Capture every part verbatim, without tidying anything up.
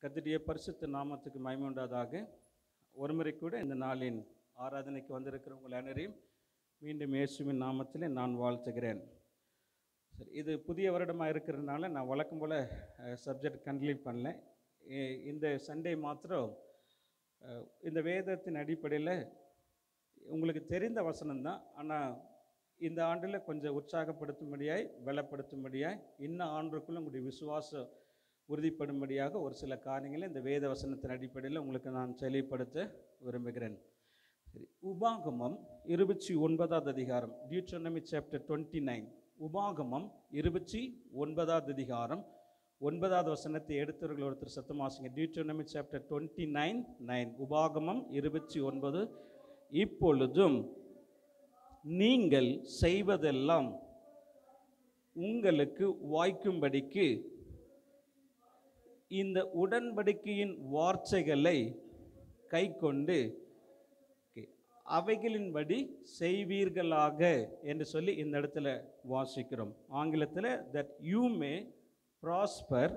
கர்த்தருடைய பரிசுத்த நாமத்துக்கு மகிமை உண்டாதாக. ஒருமுறை கூட இந்த நாளின் ஆராதனைக்கு வந்திருக்கிற உங்கள் அனைவரையும் மீண்டும் இயேசுவின் நாமத்திலே நான் வாழ்த்துகிறேன். சரி, இது புதிய வருடமாக இருக்கிறதுனால நான் வழக்கம் போல் சப்ஜெக்ட் கண்டினியூ பண்ணல. இந்த சண்டே மாத்திரம் இந்த வேதத்தின் அடிப்படையில் உங்களுக்கு தெரிந்த வசனம்தான், ஆனால் இந்த ஆண்டில் கொஞ்சம் உற்சாகப்படுத்தும்படியாய் பலப்படுத்தும்படியாய் இன்னும் ஆண்டுக்குள்ளே உங்களுடைய விசுவாசம் உறுதிப்படும்படியாக ஒரு சில காரியங்களை இந்த வேத வசனத்தின் அடிப்படையில் உங்களுக்கு நான் தெளிவுபடுத்த விரும்புகிறேன். சரி, உபாகமம் இருபத்தி ஒன்பதாவது அதிகாரம், டியூட்ரோனமி சாப்டர் டுவெண்ட்டி நைன். உபாகமம் இருபத்தி ஒன்பதாவது அதிகாரம் ஒன்பதாவது வசனத்தை எடுத்தவர்கள் ஒருத்தர் சத்தமாசுங்க. Deuteronomy chapter twenty nine nine உபாகமம் இருபத்தி ஒன்பது. இப்பொழுதும் நீங்கள் செய்வதெல்லாம் உங்களுக்கு வாய்க்கும்படிக்கு இந்த உடன்படிக்கையின் வார்த்தைகளை கை கொண்டு அவைகளின்படி செய்வீர்களாக என்று சொல்லி இந்த இடத்துல வாசிக்கிறோம். ஆங்கிலத்தில் that you may prosper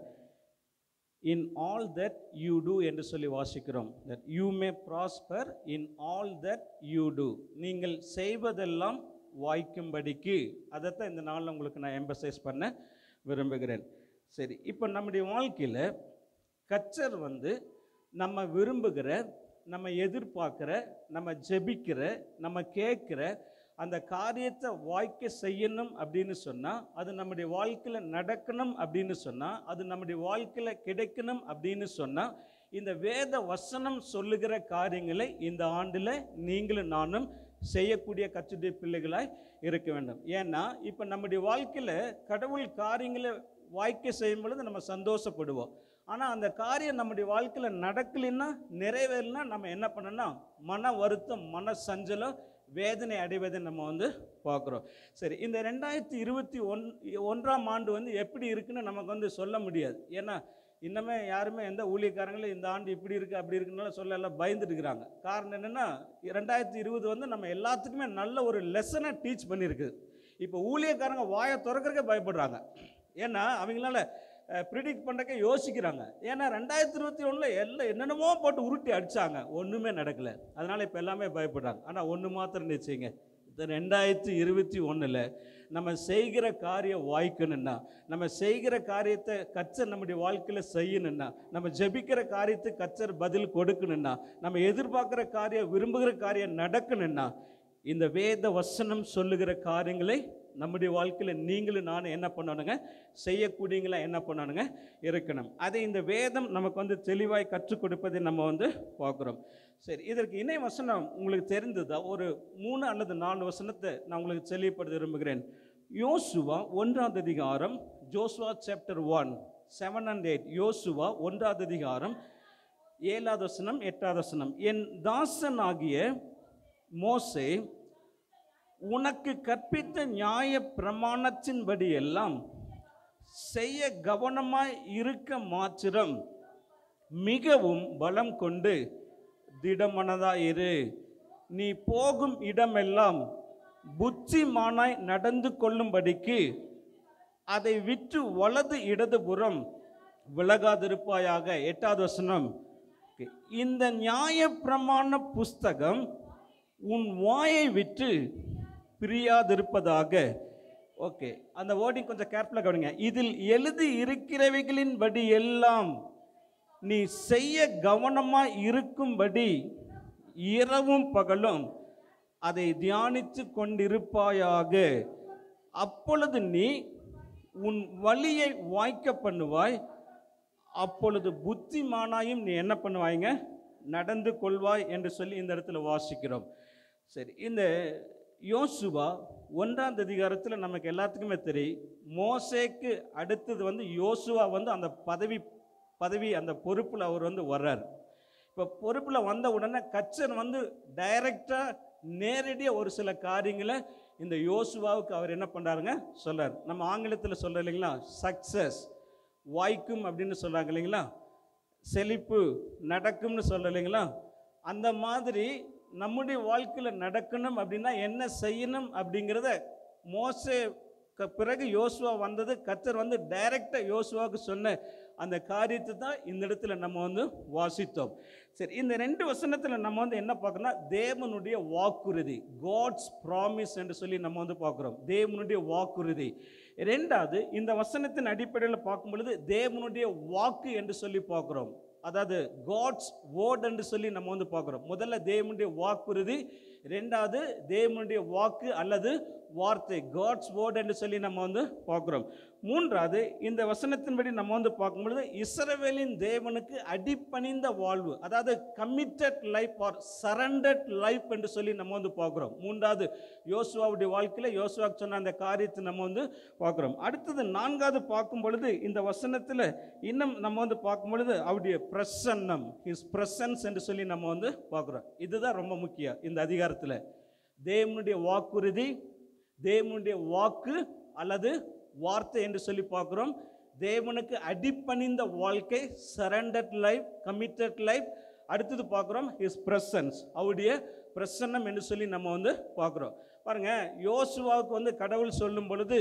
in all that you do என்று சொல்லி வாசிக்கிறோம். That you may prosper in all that you do, நீங்கள் செய்வதெல்லாம் வாய்க்கும்படிக்கு. அதைத்தான் இந்த நாளில் உங்களுக்கு நான் எம்பசைஸ் பண்ண விரும்புகிறேன். சரி, இப்போ நம்முடைய வாழ்க்கையில் கர்த்தர் வந்து நம்ம விரும்புகிற, நம்ம எதிர்பார்க்குற, நம்ம ஜெபிக்கிற, நம்ம கேட்குற அந்த காரியத்தை வாய்க்க செய்யணும் அப்படின்னு சொன்னால், அது நம்முடைய வாழ்க்கையில் நடக்கணும் அப்படின்னு சொன்னால், அது நம்முடைய வாழ்க்கையில் கிடைக்கணும் அப்படின்னு சொன்னால், இந்த வேத வசனம் சொல்லுகிற காரியங்களை இந்த ஆண்டில் நீங்களும் நானும் செய்யக்கூடிய கர்த்தருடைய பிள்ளைகளாய் இருக்க வேண்டும். ஏன்னா இப்போ நம்முடைய வாழ்க்கையில் கடவுள் காரியங்களை வாய்க்க செய்யும் பொழுது நம்ம சந்தோஷப்படுவோம். ஆனால் அந்த காரியம் நம்முடைய வாழ்க்கையில் நடக்கலைன்னா, நிறைவேறலைன்னா நம்ம என்ன பண்ணோம்னா மன வருத்தம், மன சஞ்சலம், வேதனை அடைவதை நம்ம வந்து பார்க்குறோம். சரி, இந்த ரெண்டாயிரத்தி இருபத்தி ஒன் ஒன்றாம் ஆண்டு வந்து எப்படி இருக்குன்னு நமக்கு வந்து சொல்ல முடியாது. ஏன்னா இன்னமே யாருமே எந்த ஊழியக்காரங்களும் இந்த ஆண்டு இப்படி இருக்குது அப்படி இருக்குனால சொல்ல எல்லாம் பயந்துட்டு இருக்கிறாங்க. காரணம் என்னென்னா, ரெண்டாயிரத்தி இருபது வந்து நம்ம எல்லாத்துக்குமே நல்ல ஒரு லெசனை டீச் பண்ணியிருக்குது. இப்போ ஊழியக்காரங்க வாயை திறக்கிறதுக்கே பயப்படுறாங்க. ஏன்னா அவங்களால ப்ரிடிக்ட் பண்ணுறக்கே யோசிக்கிறாங்க. ஏன்னா ரெண்டாயிரத்தி இருபத்தி ஒன்றில் எல்லாம் என்னென்னமோ போட்டு உருட்டி அடித்தாங்க, ஒன்றுமே நடக்கலை. அதனால் இப்போ எல்லாமே பயப்படுறாங்க. ஆனால் ஒன்று மாத்திரம் நிச்சயங்க, இந்த ரெண்டாயிரத்தி இருபத்தி ஒன்றில் நம்ம செய்கிற காரியம் வாய்க்கணுன்னா, நம்ம செய்கிற காரியத்தை கர்த்தர் நம்முடைய வாழ்க்கையில் செய்யணுன்னா, நம்ம ஜெபிக்கிற காரியத்தை கர்த்தர் பதில் கொடுக்கணுன்னா, நம்ம எதிர்பார்க்குற காரியம், விரும்புகிற காரியம் நடக்கணுன்னா, இந்த வேத வசனம் சொல்லுகிற காரியங்களை நம்முடைய வாழ்க்கையில் நீங்களும் நானும் என்ன பண்ணணுங்க, செய்யக்கூடியங்களா என்ன பண்ணணுங்க இருக்கணும். அதை இந்த வேதம் நமக்கு வந்து தெளிவாய் கற்றுக் கொடுப்பதை நம்ம வந்து பார்க்குறோம். சரி, இதற்கு இணை வசனம் உங்களுக்கு தெரிந்ததா? ஒரு மூணு அல்லது நாலு வசனத்தை நான் உங்களுக்கு தெளிவுபடுத்த விரும்புகிறேன். யோசுவா ஒன்றாவது அதிகாரம், Joshua chapter one seven and eight. யோசுவா ஒன்றாவது அதிகாரம் ஏழாவது வசனம் எட்டாவது வசனம். என் தாசனாகிய மோசே உனக்கு கற்பித்த நியாய பிரமாணத்தின்படி எல்லாம் செய்ய கவனமாய் இருக்க மாத்திரம் மிகவும் பலம் கொண்டு திடமனதாயிரு. நீ போகும் இடமெல்லாம் புத்திமானாய் நடந்து கொள்ளும்படிக்கு அதை விற்று வலது இடதுபுறம் விலகாதிருப்பாயாக. எட்டாவது வசனம். இந்த நியாய பிரமாண புஸ்தகம் உன் வாயை விட்டு பிரியாதிருப்பதாக. ஓகே, அந்த வேர்டிங் கொஞ்சம் கேர்ஃபுல்லாக கவனிங்க. இதில் எழுதி இருக்கிறவைகளின்படி எல்லாம் நீ செய்ய கவனமாக இருக்கும்படி இரவும் பகலும் அதை தியானித்து கொண்டிருப்பாயாக. அப்பொழுது நீ உன் வழியை வாய்க்க பண்ணுவாய், அப்பொழுது புத்திமானாயும் நீ என்ன பண்ணுவாய்ங்க, நடந்து கொள்வாய் என்று சொல்லி இந்த இடத்துல வாசிக்கிறோம். சரி, இந்த யோசுவா ஒன்றாம் அதிகாரத்தில் நமக்கு எல்லாத்துக்குமே தெரியும், மோசேக்கு அடுத்தது வந்து யோசுவா வந்து அந்த பதவி பதவி அந்த பொறுப்பில் அவர் வந்து வர்றார். இப்போ பொறுப்பில் வந்த உடனே கர்த்தர் வந்து டைரக்டாக நேரடியாக ஒரு சில காரியங்களை இந்த யோசுவாவுக்கு அவர் என்ன பண்ணுறாருங்க சொல்கிறார். நம்ம ஆங்கிலத்தில் சொல்கிற இல்லைங்களா, சக்ஸஸ் வாய்க்கும் அப்படின்னு சொல்கிறாங்க இல்லைங்களா, செழிப்பு நடக்கும்னு சொல்கிற இல்லைங்களா, அந்த மாதிரி நம்முடைய வாழ்க்கையில் நடக்கணும் அப்படின்னா என்ன செய்யணும் அப்படிங்கிறத மோசே பிறகு யோசுவா வந்தது. கர்த்தர் வந்து டைரெக்டாக யோசுவாவுக்கு சொன்ன அந்த காரியத்தை தான் இந்த இடத்துல நம்ம வந்து வாசித்தோம். சரி, இந்த ரெண்டு வசனத்தில் நம்ம வந்து என்ன பார்க்கணும்னா, தேவனுடைய வாக்குறுதி, காட்ஸ் ப்ராமிஸ் என்று சொல்லி நம்ம வந்து பார்க்குறோம். தேவனுடைய வாக்குறுதி. ரெண்டாவது, இந்த வசனத்தின் அடிப்படையில் பார்க்கும் பொழுது தேவனுடைய வாக்கு என்று சொல்லி பார்க்குறோம். அதாவது காட்ஸ் வேர்ட் என்று சொல்லி நம்ம வந்து பார்க்குறோம். முதல்ல தேவனுடைய வாக்குறுதி, ரெண்டாவது தேவனுடைய வாக்கு அல்லது வார்த்தை, காட்ஸ் வேர்ட் என்று சொல்லி நம்ம வந்து பார்க்குறோம். மூன்றாவது, இந்த வசனத்தின்படி நம்ம வந்து பார்க்கும்பொழுது இஸ்ரவேலின் தேவனுக்கு அடிப்பணிந்த வாழ்வு, அதாவது committed life or surrendered life என்று சொல்லி நம்ம வந்து பார்க்குறோம். மூன்றாவது, யோசுவாவுடைய வாழ்க்கையில் யோசுவா சொன்ன அந்த காரியத்தை நம்ம வந்து பார்க்குறோம். அடுத்தது நான்காவது பார்க்கும் பொழுது இந்த வசனத்தில் இன்னும் நம்ம வந்து பார்க்கும் பொழுது அவருடைய பிரசன்னம், ஹிஸ் பிரசன்ஸ் என்று சொல்லி நம்ம வந்து பார்க்குறோம். இதுதான் ரொம்ப முக்கியம் இந்த அதிகாரத்தில். தேவனுடைய வாக்குறுதி, தேவனுடைய வாக்கு அல்லது வார்த்தை என்று சொல்லி பார்க்குறோம். தேவனுக்கு அடிப்பணிந்த வாழ்க்கை, சரண்டர்ட் லைஃப், கமிட்டட் லைஃப். அடுத்தது பார்க்குறோம் ஹிஸ் பிரசன்ஸ், அவருடைய பிரசன்னம் என்று சொல்லி நம்ம வந்து பார்க்குறோம். பாருங்கள், யோசுவாவுக்கு வந்து கடவுள் சொல்லும் பொழுது,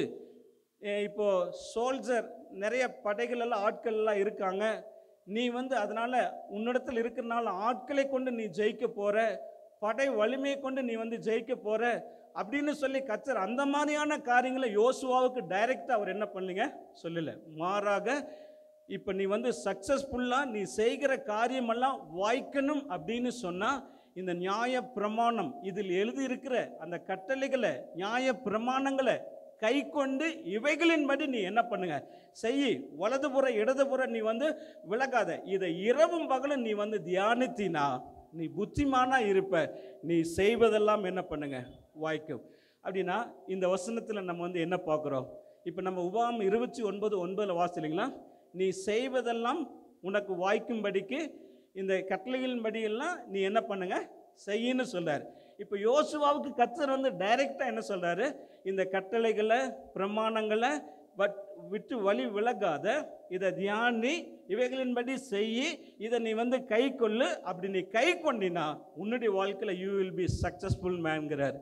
இப்போ சோல்ஜர் நிறைய படைகள் எல்லாம் ஆட்கள் எல்லாம் இருக்காங்க, நீ வந்து அதனால் உன்னிடத்தில் இருக்கிறனால ஆட்களை கொண்டு நீ ஜெயிக்க போகிற, படை வலிமையை கொண்டு நீ வந்து ஜெயிக்க போகிற அப்படின்னு சொல்லி கர்த்தர் அந்த மாதிரியான காரியங்களை யோசுவாவுக்கு டைரெக்டாக அவர் என்ன பண்ணலங்க சொல்லலை. மாறாக, இப்போ நீ வந்து சக்ஸஸ்ஃபுல்லாக நீ செய்கிற காரியமெல்லாம் வாய்க்கணும் அப்படின்னு சொன்னால் இந்த நியாய பிரமாணம், இதில் எழுதியிருக்கிற அந்த கட்டளைகளை, நியாய பிரமாணங்களை கை கொண்டு இவைகளின்படி நீ என்ன பண்ணுங்க செய். வலதுபுற இடதுபுற நீ வந்து விலகாத. இதை இரவும் பகலும் நீ வந்து தியானித்தினா நீ புத்திமானா இருப்ப. நீ செய்வதெல்லாம் என்ன பண்ணுங்க வாய்க்கும். அப்படின்னா இந்த வசனத்தில் நம்ம வந்து என்ன பார்க்குறோம்? இப்போ நம்ம உபாகம் இருபத்தி ஒன்பது ஒன்பதில் வாசிலிங்களா, நீ செய்வதெல்லாம் உனக்கு வாய்க்கும்படிக்கு இந்த கட்டளைகளின்படியெல்லாம் நீ என்ன பண்ணுங்க செய்யின்னு சொல்கிறார். இப்போ யோசுவாவுக்கு கர்த்தர் வந்து டைரெக்டாக என்ன சொல்கிறாரு, இந்த கட்டளைகளை பிரமாணங்களை பட் விட்டு வழி விலகாத, இதை தியானி, இவைகளின்படி செய், இதை நீ வந்து கை கொள்ளு. அப்படி நீ கை கொண்டினா உன்னுடைய வாழ்க்கையில் யூ வில் பி சக்ஸஸ்ஃபுல் மேன்கிறார்.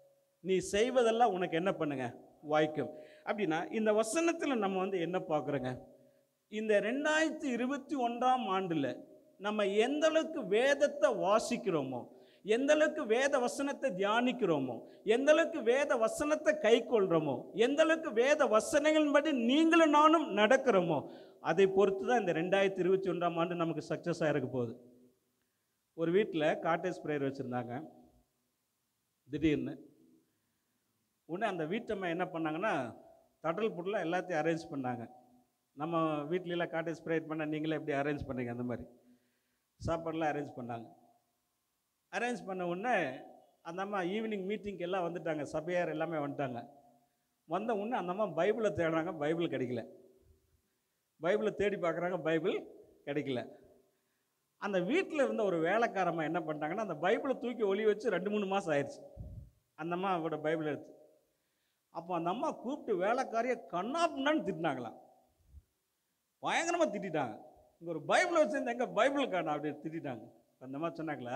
நீ செய்வதெல்லாம் உனக்கு என்ன பண்ணுங்க வாய்க்கும். அப்படின்னா இந்த வசனத்தில் நம்ம வந்து என்ன பார்க்குறோங்க, இந்த ரெண்டாயிரத்தி இருபத்தி ஒன்றாம் ஆண்டில் நம்ம எந்த அளவுக்கு வேதத்தை வாசிக்கிறோமோ, எந்த அளவுக்கு வேத வசனத்தை தியானிக்கிறோமோ, எந்த அளவுக்கு வேத வசனத்தை கை கொள்கிறோமோ, எந்த அளவுக்கு வேத வசனங்களின்படி நீங்களும் நானும் நடக்கிறோமோ, அதை பொறுத்து தான் இந்த ரெண்டாயிரத்தி இருபத்தி ஒன்றாம் ஆண்டு நமக்கு சக்ஸஸ் ஆகிருக்க போகுது. ஒரு வீட்டில் காட்டேஜ் ப்ரேயர் வச்சுருந்தாங்க. திடீர்னு உடனே அந்த வீட்டம்மா என்ன பண்ணாங்கன்னா, தடல் புடலாம் எல்லாத்தையும் அரேஞ்ச் பண்ணாங்க. நம்ம வீட்லலாம் காட்டேஜ் ப்ரேயர் பண்ண நீங்களே எப்படி அரேஞ்ச் பண்ணீங்க, அந்த மாதிரி சாப்பாடெலாம் அரேஞ்ச் பண்ணாங்க. அரேஞ்ச் பண்ண உடனே அந்த அம்மா ஈவினிங் மீட்டிங்க்கு எல்லாம் வந்துட்டாங்க, சபையார் எல்லாமே வந்துட்டாங்க. வந்த உடனே அந்த அம்மா பைபிளை தேடுறாங்க, பைபிள் கிடைக்கல. பைபிளை தேடி பார்க்குறாங்க, பைபிள் கிடைக்கல. அந்த வீட்டில் இருந்த ஒரு வேலைக்காரம்மா என்ன பண்ணிட்டாங்கன்னா, அந்த பைபிளை தூக்கி ஒளி வச்சு ரெண்டு மூணு மாதம் ஆயிடுச்சு அந்த அம்மா அவரோட பைபிள் எடுத்து. அப்போ அந்த அம்மா கூப்பிட்டு வேலைக்காரியை கண்ணா பின்னான்னு திட்டினாங்களாம், பயங்கரமாக திட்டாங்க. இங்கே ஒரு பைபிளை வச்சுருந்த எங்கே பைபிள் காணா அப்படின்னு திட்டாங்க. அந்த அம்மா சொன்னாங்களா,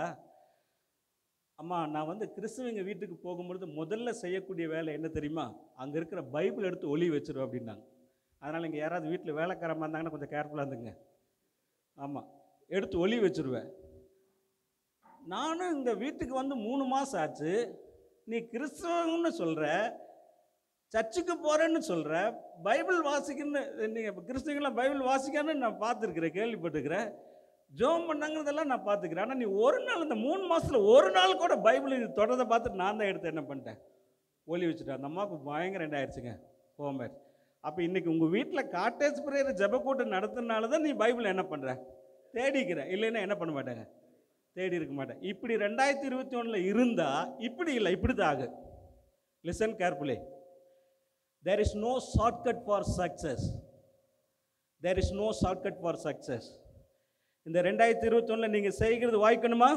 அம்மா நான் வந்து கிறிஸ்துவங்க வீட்டுக்கு போகும்பொழுது முதல்ல செய்யக்கூடிய வேலை என்ன தெரியுமா, அங்கே இருக்கிற பைபிள் எடுத்து ஒளி வச்சிருவேன் அப்படின்னாங்க. அதனால் இங்கே யாராவது வீட்டில் வேலைக்காரமாக இருந்தாங்கன்னா கொஞ்சம் கேர்ஃபுல்லாக இருந்துங்க. ஆமாம், எடுத்து ஒளி வச்சுருவேன். நானும் இந்த வீட்டுக்கு வந்து மூணு மாதம் ஆச்சு, நீ கிறிஸ்தவன்னு சொல்கிற, சர்ச்சுக்கு போகிறேன்னு சொல்கிற, பைபிள் வாசிக்கன்னு நீங்கள் இப்போ கிறிஸ்தவங்களாம் பைபிள் வாசிக்கன்னு நான் பார்த்துருக்குறேன், கேள்விப்பட்டுக்கிறேன், ஜோம் பண்ணாங்கிறதெல்லாம் நான் பார்த்துக்கிறேன். ஆனால் நீ ஒரு நாள் இந்த மூணு மாதத்தில் ஒரு நாள் கூட பைபிள் இது தொடர்றதை பார்த்துட்டு நான் தான் எடுத்து என்ன பண்ணிட்டேன், ஒளி வச்சுட்டேன். அந்த அம்மாவுக்கு பயங்கர என்ன ஆயிடுச்சுங்க, ஹோமர். அப்போ இன்றைக்கி உங்கள் வீட்டில் காட்டேஜ் பிரேயர் ஜெபக்கூட்டம் நடத்துனால தான் நீ பைபிள் என்ன பண்ணுற தேடிக்கிற, இல்லைன்னா என்ன பண்ண மாட்டாங்க, தேடி இருக்க மாட்டேன். இப்படி ரெண்டாயிரத்தி இருபத்தி ஒன்றில் இருந்தால் இப்படி இல்லை, இப்படி தான் ஆகு. Listen carefully. There is no shortcut for success. There is no shortcut for success. இந்த ரெண்டாயிரத்தி இருபத்தி ஒன்றில் நீங்கள் செய்கிறது வாய்க்கணுமா,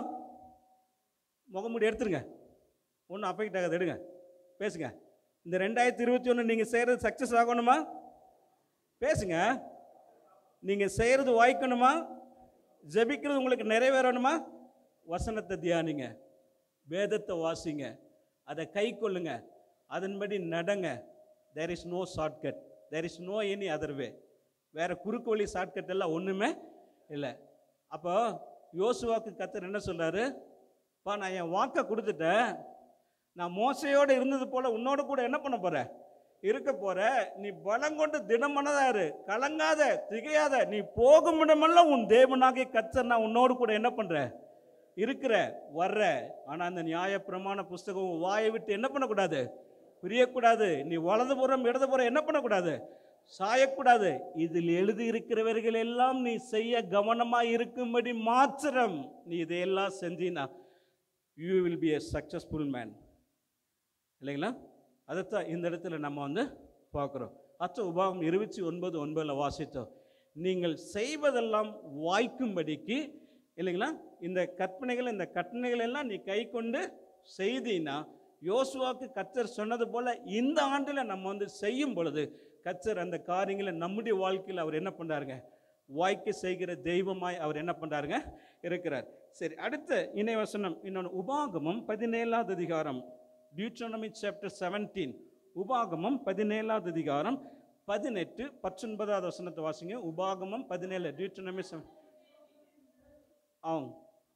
முகமூடி எடுத்துருங்க, ஒன்றும் அஃபெக்ட் ஆகாது, எடுங்க, பேசுங்க. இந்த ரெண்டாயிரத்தி இருபத்தி ஒன்று நீங்கள் செய்கிறது சக்ஸஸ் ஆகணுமா, பேசுங்க. நீங்கள் செய்கிறது வாய்க்கணுமா, ஜெபிக்கிறது உங்களுக்கு நிறைவேறணுமா, வசனத்தை தியானிங்க, வேதத்தை வாசிங்க, அதை கை கொள்ளுங்க, அதன்படி நடங்க. There is no shortcut, there is no any other way. வேற குறுக்கு வழி ஷார்ட்கட் எல்லாம் ஒன்றுமே இல்லை. அப்போ யோசுவாக்கு கர்த்தர் என்ன சொல்றாரு? பா, நான் என் வாக்கை கொடுத்துட்டேன். நான் மோசையோடு இருந்தது போல உன்னோட கூட என்ன பண்ண போறேன்? இருக்க போற. நீ பலங்கொண்டு திடமனதா இரு, கலங்காத, திகையாத. நீ போகும் இடமெல்லாம் உன் தேவனாகிய கர்த்தர் நான் உன்னோடு கூட என்ன பண்ற? இருக்கிற, வர்ற. ஆனா அந்த நியாய பிரமாண புஸ்தகம் வாயை விட்டு என்ன பண்ணக்கூடாது? பிரியக்கூடாது. நீ வலதுபுறம் இடதுபுறம் என்ன பண்ணக்கூடாது? சாயக்கூடாது. இதில் எழுதி இருக்கிறவர்கள் எல்லாம் நீ செய்ய கவனமாக இருக்கும்படி மாத்திரம் நீ இதையெல்லாம் செஞ்சினா you will be a successful man. இல்லைங்களா? அதைத்தான் இந்த இடத்துல நம்ம வந்து பார்க்குறோம். அச்ச உபாகம் இருபத்தி ஒன்பது ஒன்பதில் வாசித்தோம். நீங்கள் செய்வதெல்லாம் வாய்க்கும்படிக்கு, இல்லைங்களா, இந்த கற்பனைகள் இந்த கட்டளைகள் எல்லாம் நீ கை கொண்டு செய்தினா யோசுவாக்கு கர்த்தர் சொன்னது போல இந்த ஆண்டில் நம்ம வந்து செய்யும் பொழுது கர்த்தர் அந்த காரியங்களை நம்முடைய வாழ்க்கையில் அவர் என்ன பண்ணுறாருங்க? வாய்க்க செய்கிற தெய்வமாய் அவர் என்ன பண்ணுறாருங்க? இருக்கிறார். சரி, அடுத்த இணைவசனம் இன்னொன்று. உபாகமம் பதினேழாவது அதிகாரம், டியூட்ரானமி சாப்டர் செவன்டீன். உபாகமம் பதினேழாவது அதிகாரம் பதினெட்டு பத்தொன்பதாவது வசனத்தை வாசிங்க. உபாகமம் பதினேழு, டியூட்ரானமி செவன். ஆங்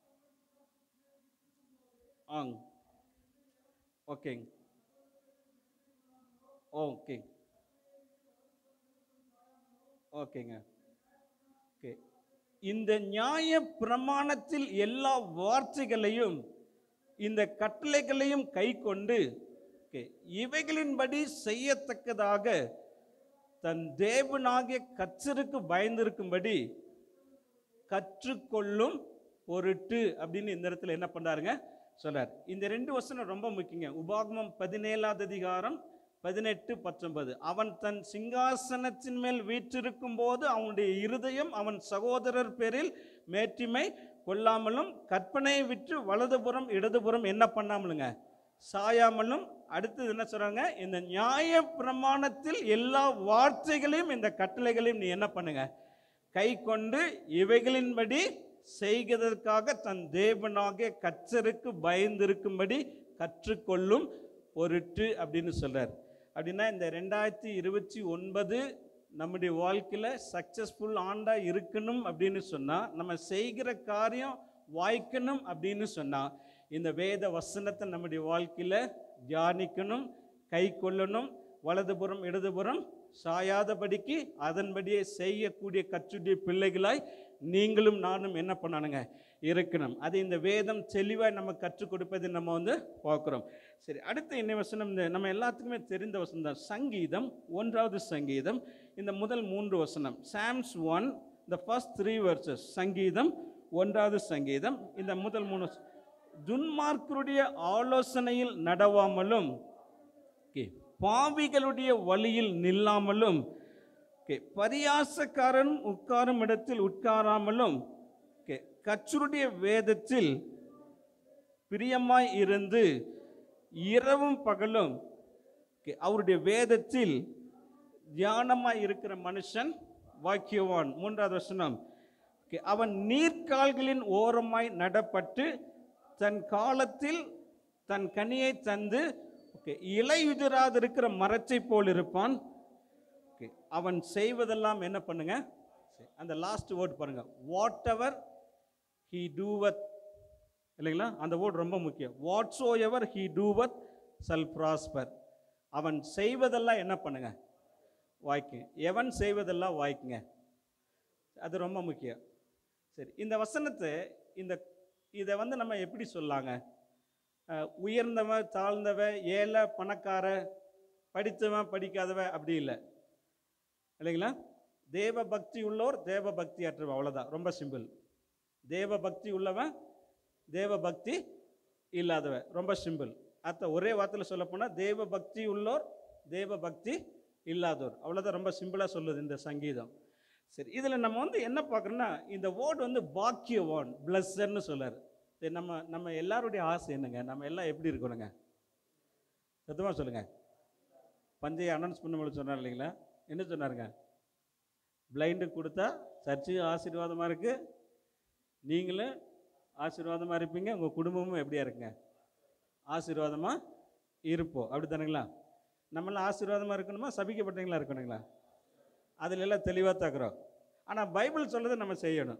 ஆங் ஓகேங்க ஓகே ஓகேங்க ஓகே. இந்த நியாய பிரமாணத்தில் எல்லா வார்த்தைகளையும் இந்த கட்டளைகளையும் கை கொண்டு இவைகளின்படி செய்யத்தக்கதாக தன் தேவனாகிய கர்த்தருக்கு பயந்திருக்கும்படி கற்றுக்கொள்ளும் பொருட்டு அப்படின்னு இந்த இடத்துல என்ன பண்றாருங்க சொல்றார். இந்த ரெண்டு வசனம் ரொம்ப முக்கியங்க. உபாகமம் பதினேழாவது அதிகாரம் பதினெட்டு பத்தொன்பது. அவன் தன் சிங்காசனத்தின் மேல் வீற்றிருக்கும் போது அவனுடைய இருதயம் அவன் சகோதரர் பேரில் மேட்டிமை கொள்ளாமலும் கற்பனையை விட்டு வலதுபுறம் இடதுபுறம் என்ன பண்ணாமலுங்க சாயாமலும். அடுத்தது என்ன சொல்றாங்க? இந்த நியாய பிரமாணத்தில் எல்லா வார்த்தைகளையும் இந்த கட்டளைகளையும் நீ என்ன பண்ணுங்க? கை கொண்டு இவைகளின்படி செய்கிறதற்காக தன் தேவனாகிய கர்த்தருக்கு பயந்திருக்கும்படி கற்றுக்கொள்ளும் பொருட்டு அப்படின்னு சொல்றார். அப்படின்னா இந்த ரெண்டாயிரத்தி இருபத்தி ஒன்பது நம்முடைய வாழ்க்கையில் சக்சஸ்ஃபுல் ஆண்டா இருக்கணும் அப்படின்னு சொன்னால், நம்ம செய்கிற காரியம் வாய்க்கணும் அப்படின்னு சொன்னால், இந்த வேத வசனத்தை நம்முடைய வாழ்க்கையில் தியானிக்கணும், கை கொள்ளணும், வலதுபுறம் இடதுபுறம் சாயாதபடிக்கு அதன்படியே செய்யக்கூடிய கர்த்தருடைய பிள்ளைகளாய் நீங்களும் நானும் என்ன பண்ணணுங்க? இருக்கணும். அது இந்த வேதம் தெளிவாக நம்ம கற்றுக் கொடுப்பதை நம்ம வந்து பார்க்குறோம். சரி, அடுத்த என்ன வசனம்? இந்த நம்ம எல்லாத்துக்குமே தெரிந்த வசனம் தான். சங்கீதம் ஒன்றாவது சங்கீதம் இந்த முதல் மூன்று வசனம். Psalms one, the first three verses. சங்கீதம் ஒன்றாவது சங்கீதம் இந்த முதல் மூணு. துன்மார்க்கருடைய ஆலோசனையில் நடவாமலும் பாவிகளுடைய வழியில் நில்லாமலும் பரியாசக்காரன் உட்காரும் இடத்தில் உட்காராமலும் கர்த்தருடைய வேதத்தில் பிரியமாய் இருந்து இரவும் பகலும் அவருடைய வேதத்தில் தியானமாய் இருக்கிற மனுஷன் வாக்கியவான். மூன்றாவது வசனம். அவன் நீர்க்கால்களின் ஓரமாய் நடப்பட்டு தன் காலத்தில் தன் கனியை தந்து இலையுதிராதிருக்கிற மரத்தை போல் இருப்பான். அவன் செய்வதெல்லாம் என்ன பண்ணுங்க? அந்த லாஸ்ட் வேர்ட் பாருங்க, வாட் எவர் ஹி டூவத். இல்லைங்களா? அந்த வேர்ட் ரொம்ப முக்கியம். Whatsoever he doeth shall prosper. அவன் செய்வதெல்லாம் என்ன பண்ணுங்க? வாய்க்குங்க. எவன் செய்வதெல்லாம் வாய்க்குங்க. அது ரொம்ப முக்கியம். சரி, இந்த வசனத்தை இந்த இதை வந்து நம்ம எப்படி சொல்லாங்க? உயர்ந்தவன் தாழ்ந்தவன், ஏழை பணக்கார, படித்தவன் படிக்காதவ அப்படி இல்லை. இல்லைங்களா? தேவ பக்தி உள்ளோர் தேவ பக்தி அற்றவன், அவ்வளோதான். ரொம்ப சிம்பிள். தேவ பக்தி உள்ளவன் தேவ பக்தி இல்லாதவன், ரொம்ப சிம்பிள். அத்த ஒரே வார்த்தையில் சொல்ல போனால் தேவ பக்தி உள்ளோர் தேவ பக்தி இல்லாதோர், அவ்வளோதான். ரொம்ப சிம்பிளாக சொல்லுது இந்த சங்கீதம். சரி, இதில் நம்ம வந்து என்ன பார்க்குறோன்னா, இந்த வேர்டு வந்து பாக்கியவான், பிளஸ்ஸர்னு சொல்லார். சரி, நம்ம நம்ம எல்லாருடைய ஆசை என்னங்க? நம்ம எல்லாம் எப்படி இருக்கணுங்க? சத்தமாக சொல்லுங்கள். பஞ்சையை அனௌன்ஸ் பண்ணும்போது சொன்னார் இல்லைங்களா? என்ன சொன்னாருங்க? பிளைண்டு கொடுத்தா சர்ச்சையும் ஆசீர்வாதமாக இருக்குது, நீங்களும் ஆசீர்வாதமாக இருப்பீங்க, உங்கள் குடும்பமும் எப்படியா இருக்குங்க? ஆசீர்வாதமாக இருப்போம். அப்படி தானுங்களா? நம்மளாம் ஆசீர்வாதமாக இருக்கணுமா, சபிக்கப்பட்டவங்களா இருக்கணுங்களா? அதில் எல்லாம் தெளிவாக தாக்குறோம். ஆனால் பைபிள் சொல்றதை நம்ம செய்யணும்.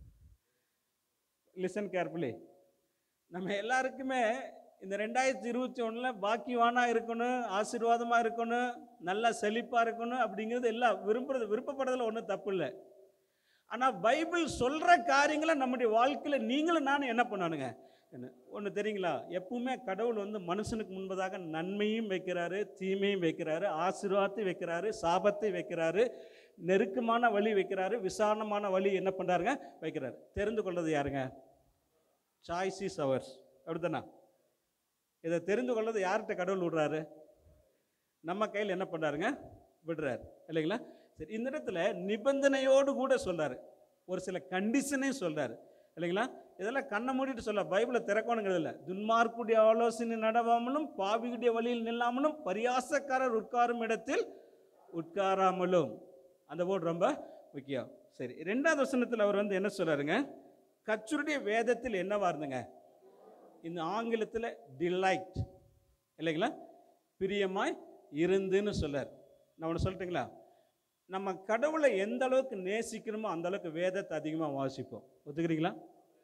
Listen carefully. நம்ம எல்லாருக்குமே இந்த ரெண்டாயிரத்தி இருபத்தி ஒன்றில் பாக்கியவானாக இருக்கணும், ஆசீர்வாதமாக இருக்கணும், நல்லா செழிப்பாக இருக்கணும் அப்படிங்கிறது எல்லாம் விரும்புறது விருப்பப்படுறதுல ஒன்றும் தப்பு இல்லை. ஆனால் பைபிள் சொல்கிற காரியங்களை நம்முடைய வாழ்க்கையில் நீங்களும் நானும் என்ன பண்ணணுங்க? என்ன ஒன்று தெரியுங்களா? எப்பவுமே கடவுள் வந்து மனுஷனுக்கு முன்பதாக நன்மையும் வைக்கிறாரு, தீமையும் வைக்கிறாரு, ஆசீர்வாதத்தை வைக்கிறாரு, சாபத்தை வைக்கிறாரு, நெருக்கமான வழி வைக்கிறாரு, விசாலமான வழி என்ன பண்ணுறாருங்க? வைக்கிறாரு. தெரிந்து கொள்வது யாருங்க? Choice is ours. அப்படித்தானா? இதை தெரிந்து கொள்வது யார்கிட்ட கடவுள் விடுறாரு? நம்ம கையில் என்ன பண்ணுறாருங்க? விடுறாரு இல்லைங்களா? சரி, இந்த இடத்துல நிபந்தனையோடு கூட சொல்றாரு, ஒரு சில கண்டிஷனையும் சொல்றாரு இல்லைங்களா? இதெல்லாம் கண்ணை மூடிட்டு சொல்ல, பைபிளை திறக்கணுங்கிறது இல்லை. துன்மார்க்குடைய ஆலோசனை நடவாமலும், பாவியுடைய வழியில் நில்லாமலும், பரியாசக்காரர் உட்காரும் இடத்தில் உட்காராமலும். அந்த வேர்டு ரொம்ப முக்கியம். சரி, ரெண்டாவது வசனத்தில் அவர் வந்து என்ன சொல்றாருங்க? கர்த்தருடைய வேதத்தில் என்னவா இருந்துங்க? இந்த ஆங்கிலத்தில் டிலைட் இல்லைங்களா? பிரியமாய் இருந்துன்னு சொல்றார். நான் ஒன்று சொல்லட்டுங்களா? நம்ம கடவுளை எந்த அளவுக்கு நேசிக்கணுமோ அந்த அளவுக்கு வேதத்தை அதிகமாக வாசிப்போம். ஒத்துக்கிறீங்களா?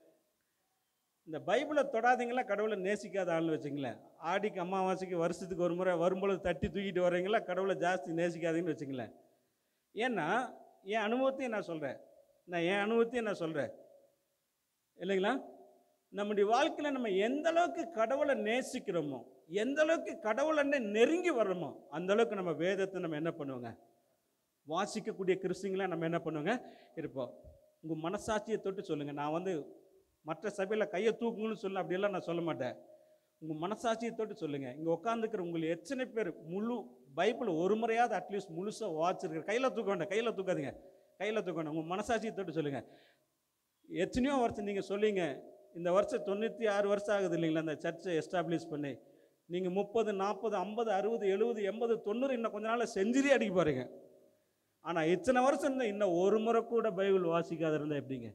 இந்த பைபிளை தொடாதீங்களா கடவுளை நேசிக்காத ஆள்னு வச்சுங்களேன். ஆடிக்கு அமாவாசைக்கு வருஷத்துக்கு ஒரு முறை வரும்பொழுது தட்டி தூக்கிட்டு வரீங்களா கடவுளை ஜாஸ்தி நேசிக்காதீங்கன்னு வச்சுங்களேன். ஏன்னா என் அனுபவத்தையும் நான் சொல்கிறேன், நான் என் அனுபவத்தையும் நான் சொல்கிறேன் இல்லைங்களா? நம்முடைய வாழ்க்கையில் நம்ம எந்த அளவுக்கு கடவுளை நேசிக்கிறோமோ, எந்த அளவுக்கு கடவுளை நெருங்கி வர்றோமோ அந்த அளவுக்கு நம்ம வேதத்தை நம்ம என்ன பண்ணுவோங்க? வாசிக்கக்கூடிய கிறிஸ்துவங்களாம் நம்ம என்ன பண்ணுவோங்க? இருப்போம். உங்கள் மனசாட்சியை தொட்டு சொல்லுங்கள். நான் வந்து மற்ற சபையில் கையை தூக்குங்கன்னு சொல்ல அப்படியெல்லாம் நான் சொல்ல மாட்டேன். உங்கள் மனசாட்சியை தொட்டு சொல்லுங்கள். இங்கே உட்காந்துக்கிற உங்களுக்கு எத்தனை பேர் முழு பைபிள் ஒரு முறையாவது அட்லீஸ்ட் முழுசாக வாசிச்சிருக்கிற? கையில் தூக்க வேண்டாம், கையில் தூக்காதீங்க, கையில் தூக்க வேண்டாம். உங்கள் மனசாட்சியை தொட்டு சொல்லுங்கள். எத்தனையோ வருஷம் நீங்கள் சொல்லிங்க, இந்த வருஷம் தொண்ணூற்றி ஆறு வருஷம் ஆகுது இல்லைங்களா அந்த சர்ச்சை எஸ்டாப்ளிஷ் பண்ணி. நீங்கள் முப்பது நாற்பது ஐம்பது அறுபது எழுபது எண்பது தொண்ணூறு இன்னும் கொஞ்ச நாள் செஞ்சுரி அடிக்க பாருங்க. ஆனால் இத்தனை வருஷம் இருந்தால் இன்னும் ஒரு முறை கூட பைபிள் வாசிக்காத இருந்தால் எப்படிங்க?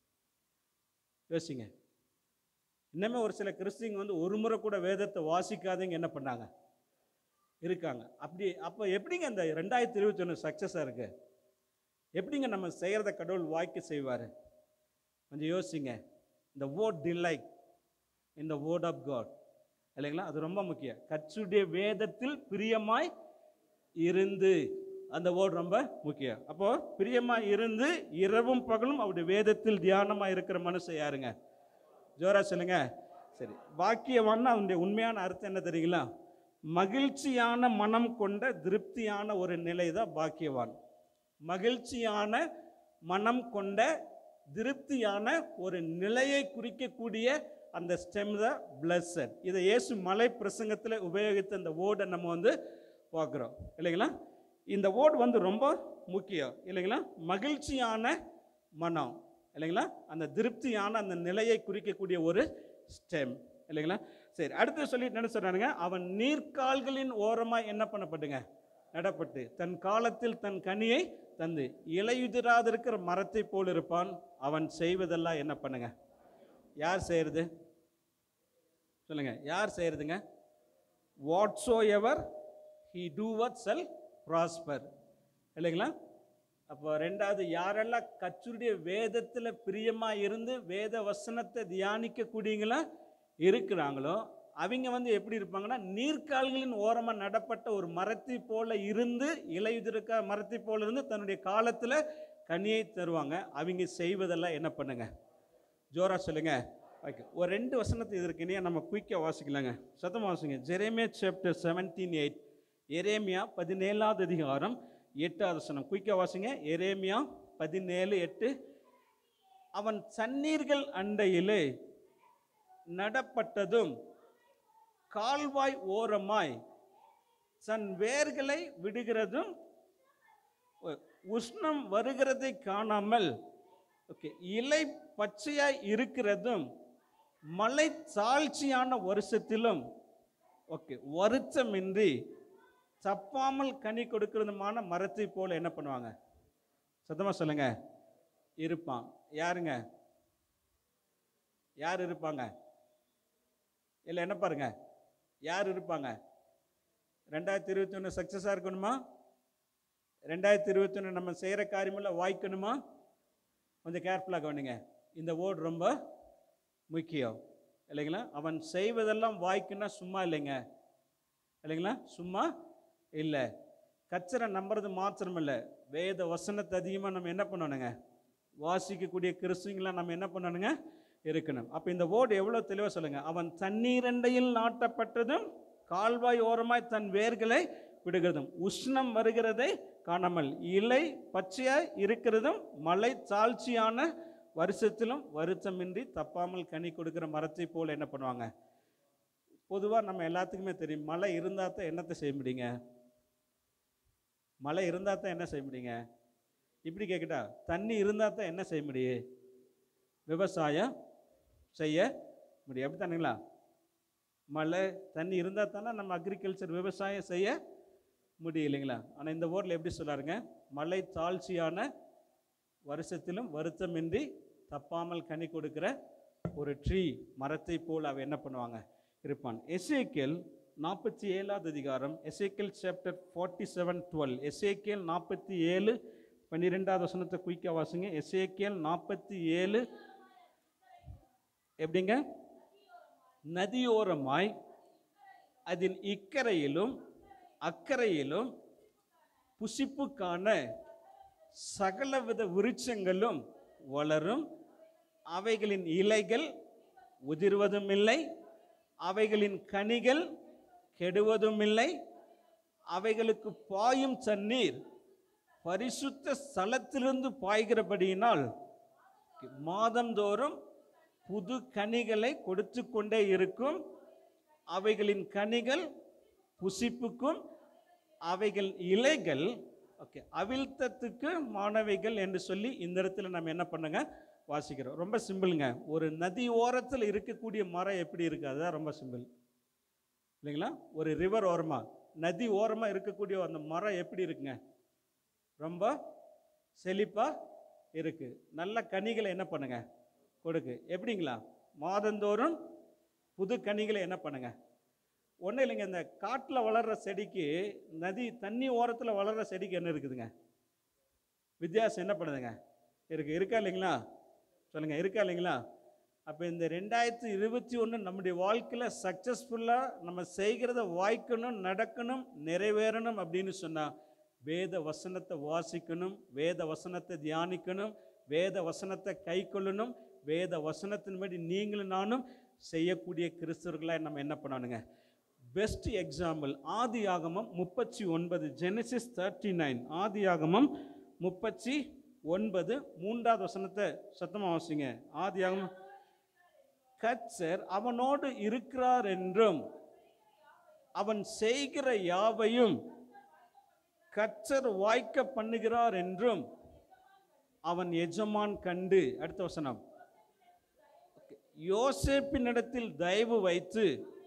யோசிங்க. இன்னமே ஒரு சில கிறிஸ்டியங்க வந்து ஒரு முறை கூட வேதத்தை வாசிக்காதீங்க என்ன பண்ணாங்க? இருக்காங்க. அப்படி அப்போ எப்படிங்க இந்த ரெண்டாயிரத்தி இருபத்தி ஒன்று சக்ஸஸாக இருக்கு? எப்படிங்க நம்ம செய்கிறத கடவுள் வாய்க்கு செய்வார்? கொஞ்சம் யோசிங்க. இந்த word delight in the word of God இல்லைங்களா? அது ரொம்ப முக்கியம். கர்த்தருடைய வேதத்தில் பிரியமாய் இருந்து, அந்த வேர்டு ரொம்ப முக்கியம். அப்போ பிரியமாய் இருந்து இரவும் பகலும் அவருடைய வேதத்தில் தியானமாக இருக்கிற மனுஷன் யாருங்க? ஜோரா சொல்லுங்க. சரி, பாக்கியவான் அவனுடைய உண்மையான அர்த்தம் என்ன தெரியுங்களா? மகிழ்ச்சியான மனம் கொண்ட திருப்தியான ஒரு நிலை தான் பாக்கியவான். மகிழ்ச்சியான மனம் கொண்ட திருப்தியான ஒரு நிலையை குறிக்கக்கூடிய அந்த ஸ்டெம் தான் பிளஸட். இதை இயேசு மலை பிரசங்கத்தில் உபயோகித்த அந்த வேர்டை நம்ம வந்து பார்க்குறோம் இல்லைங்களா? இந்த வேர்டு வந்து ரொம்ப முக்கியம் இல்லைங்களா? மகிழ்ச்சியான மனம் இல்லைங்களா? அந்த திருப்தியான அந்த நிலையை குறிக்கக்கூடிய ஒரு ஸ்டெம் இல்லைங்களா? சரி, அடுத்து சொல்லிட்டு என்ன சொல்றானுங்க? அவன் நீர்க்கால்களின் ஓரமாக என்ன பண்ணப்பட்டுங்க? நடப்பட்டு தன் காலத்தில் தன் கனியை தந்து இலையுதிராது இருக்கிற மரத்தை போல் இருப்பான். அவன் செய்வதெல்லாம் என்ன பண்ணுங்க? யார் செய்யறது சொல்லுங்க? யார் செய்யறதுங்க? Whatsoever he doeth shall prosper இல்லைங்களா? அப்போ ரெண்டாவது, யாரெல்லாம் கர்த்தருடைய வேதத்தில் பிரியமாக இருந்து வேத வசனத்தை தியானிக்கக்கூடியங்களா இருக்கிறாங்களோ அவங்க வந்து எப்படி இருப்பாங்கன்னா, நீர்க்கால்களின் ஓரமாக நடப்பட்ட ஒரு மரத்தை போல இருந்து, இலையுதிர்க்க மரத்தை போல இருந்து தன்னுடைய காலத்தில் கனியை தருவாங்க. அவங்க செய்வதெல்லாம் என்ன பண்ணுங்க? ஜோரா சொல்லுங்க. ஓகே, ஒரு ரெண்டு வசனத்தை இதற்கு இனியா நம்ம குயிக்காக வாசிக்கலாங்க. சத்தமாக வாசிங்க. Jeremiah chapter seventeen eight. எரேமியா பதினேழாவது அதிகாரம் எட்டாவது வசனம். குயிக்காக வாசிங்க. எரேமியா பதினேழு எட்டு. அவன் சன்னீர்கள் அண்டையிலே நடப்பட்டதும் கால்வாய் ஓரமாய் தன் வேர்களை விடுகிறதும் உஷ்ணம் வருகிறதை காணாமல் ஓகே இலை பச்சையாய் இருக்கிறதும் மலை தாழ்ச்சியான வருஷத்திலும் ஓகே வருத்தமின்றி தப்பாமல் கனி கொடுக்கிறதுமான மரத்தை போல என்ன பண்ணுவாங்க? சத்தமாக சொல்லுங்க. இருப்பான். யாருங்க? யார் இருப்பாங்க? இல்லை என்ன பாருங்க, யார் இருப்பாங்க? ரெண்டாயிரத்தி இருபத்தி ஒன்று சக்ஸஸாக இருக்கணுமா? ரெண்டாயிரத்தி இருபத்தி ஒன்று நம்ம செய்கிற காரியமெல்லாம் வாய்க்கணுமா? கொஞ்சம் கேர்ஃபுல்லாக கவனிங்க. இந்த வேர்டு ரொம்ப முக்கியம் இல்லைங்களா? அவன் செய்வதெல்லாம் வாய்க்குன்னா சும்மா இல்லைங்க இல்லைங்களா? சும்மா இல்லை. கர்த்தரை நம்புறது மாத்திரம் இல்லை, வேத வசனத்தை அதிகமாக நம்ம என்ன பண்ணணுங்க, வாசிக்கக்கூடிய கிறிஸ்துவங்களாம் நம்ம என்ன பண்ணணுங்க, இருக்கணும். அப்போ இந்த வேர்டு எவ்வளோ தெளிவாக சொல்லுங்க. அவன் தண்ணீரண்டையில் நாட்டப்பட்டதும் கால்வாய் ஓரமாய் தன் வேர்களை விடுகிறதும் உஷ்ணம் வருகிறதை காணாமல் இலை பச்சையாய் இருக்கிறதும் மலை தாழ்ச்சியான வருஷத்திலும் வருத்தமின்றி தப்பாமல் கனி கொடுக்குற மரத்தை போல் என்ன பண்ணுவாங்க. பொதுவாக நம்ம எல்லாத்துக்குமே தெரியும், மழை இருந்தால் தான் என்னத்தை செய்ய முடியுங்க, மழை இருந்தால் தான் என்ன செய்ய முடியுங்க. இப்படி கேட்கட்டா, தண்ணி இருந்தால் தான் என்ன செய்ய முடியும், விவசாயம் செய்ய முடியும். அப்படி தானுங்களா? மழை தண்ணி இருந்தால் தானே நம்ம அக்ரிகல்ச்சர் விவசாயம் செய்ய முடியும் இல்லைங்களா? ஆனால் இந்த ஊரில் எப்படி சொல்லாருங்க, மழை தாழ்ச்சியான வருஷத்திலும் வருத்தமின்றி தப்பாமல் கனி கொடுக்கிற ஒரு ட்ரீ மரத்தை போல் அவ என்ன பண்ணுவாங்க, இருப்பான். எசேக்கியேல் நாற்பத்தி ஏழாவது அதிகாரம், எசேக்கியேல் சாப்டர் ஃபார்ட்டி செவன் டுவெல் எசேக்கியேல் நாற்பத்தி ஏழு பன்னிரெண்டாவது வசனத்தை குயிக்காக வாசிங்க. எசேக்கியேல் நாற்பத்தி ஏழு எப்படிங்க, நதியோரமாய் அதன் இக்கரையிலும் அக்கறையிலும் புசிப்புக்கான சகலவித விருட்சங்களும் வளரும், அவைகளின் இலைகள் உதிர்வதும் இல்லை, அவைகளின் கனிகள் கெடுவதும் இல்லை, அவைகளுக்கு பாயும் தண்ணீர் பரிசுத்த ஸ்தலத்திலிருந்து பாய்கிறபடியினால் மாதந்தோறும் புது கனிகளை கொடுத்து கொண்டே இருக்கும், அவைகளின் கனிகள் புசிப்புக்கும் அவைகள் இலைகள் ஓகே அவிழ்த்தத்துக்கு மாணவைகள் என்று சொல்லி இந்த இடத்துல நம்ம என்ன பண்ணுங்க வாசிக்கிறோம். ரொம்ப சிம்பிளுங்க. ஒரு நதி ஓரத்தில் இருக்கக்கூடிய மரம் எப்படி இருக்குது, அதுதான் ரொம்ப சிம்பிள் இல்லைங்களா? ஒரு ரிவர் ஓரமாக நதி ஓரமாக இருக்கக்கூடிய அந்த மரம் எப்படி இருக்குங்க, ரொம்ப செழிப்பாக இருக்குது, நல்ல கனிகளை என்ன பண்ணுங்க கொடுக்கு. எப்படிங்களா? மாதந்தோறும் புது கனிகளை என்ன பண்ணுங்க. ஒன்றும் இல்லைங்க, இந்த காட்டில் வளர்கிற செடிக்கு நதி தண்ணி ஓரத்தில் வளர்கிற செடிக்கு என்ன இருக்குதுங்க, வித்தியாசம் என்ன பண்ணுதுங்க, இருக்குது இருக்கா இல்லைங்களா? சொல்லுங்கள், இருக்கா இல்லைங்களா? அப்போ இந்த ரெண்டாயிரத்தி இருபத்தி ஒன்று நம்முடைய வாழ்க்கையில் சக்ஸஸ்ஃபுல்லாக நம்ம செய்கிறத வாய்க்கணும், நடக்கணும், நிறைவேறணும் அப்படின்னு சொன்னால் வேத வசனத்தை வாசிக்கணும், வேத வசனத்தை தியானிக்கணும், வேத வசனத்தை கை கொள்ளணும், வேத வசனத்தின்படி நீங்களும் நானும் செய்யக்கூடிய கிறிஸ்தவர்களாக நம்ம என்ன பண்ணணுங்க. பெஸ்ட் எக்ஸாம்பிள் ஆதி ஆகமம் முப்பத்தி ஒன்பது ஜெனசிஸ் தேர்ட்டி நைன் ஆதி ஆகமம் முப்பத்தி ஒன்பது மூன்றாவது வசனத்தை சத்தமாக வாசிங்க. ஆதி ஆகமம், கர்த்தர் அவனோடு இருக்கிறார் என்றும் அவன் செய்கிற யாவையும் கர்த்தர் வாய்க்க பண்ணுகிறார் என்றும் அவன் எஜமான் கண்டு. அடுத்த வசனம், யோசேப்பினிடத்தில் தயவு வைத்து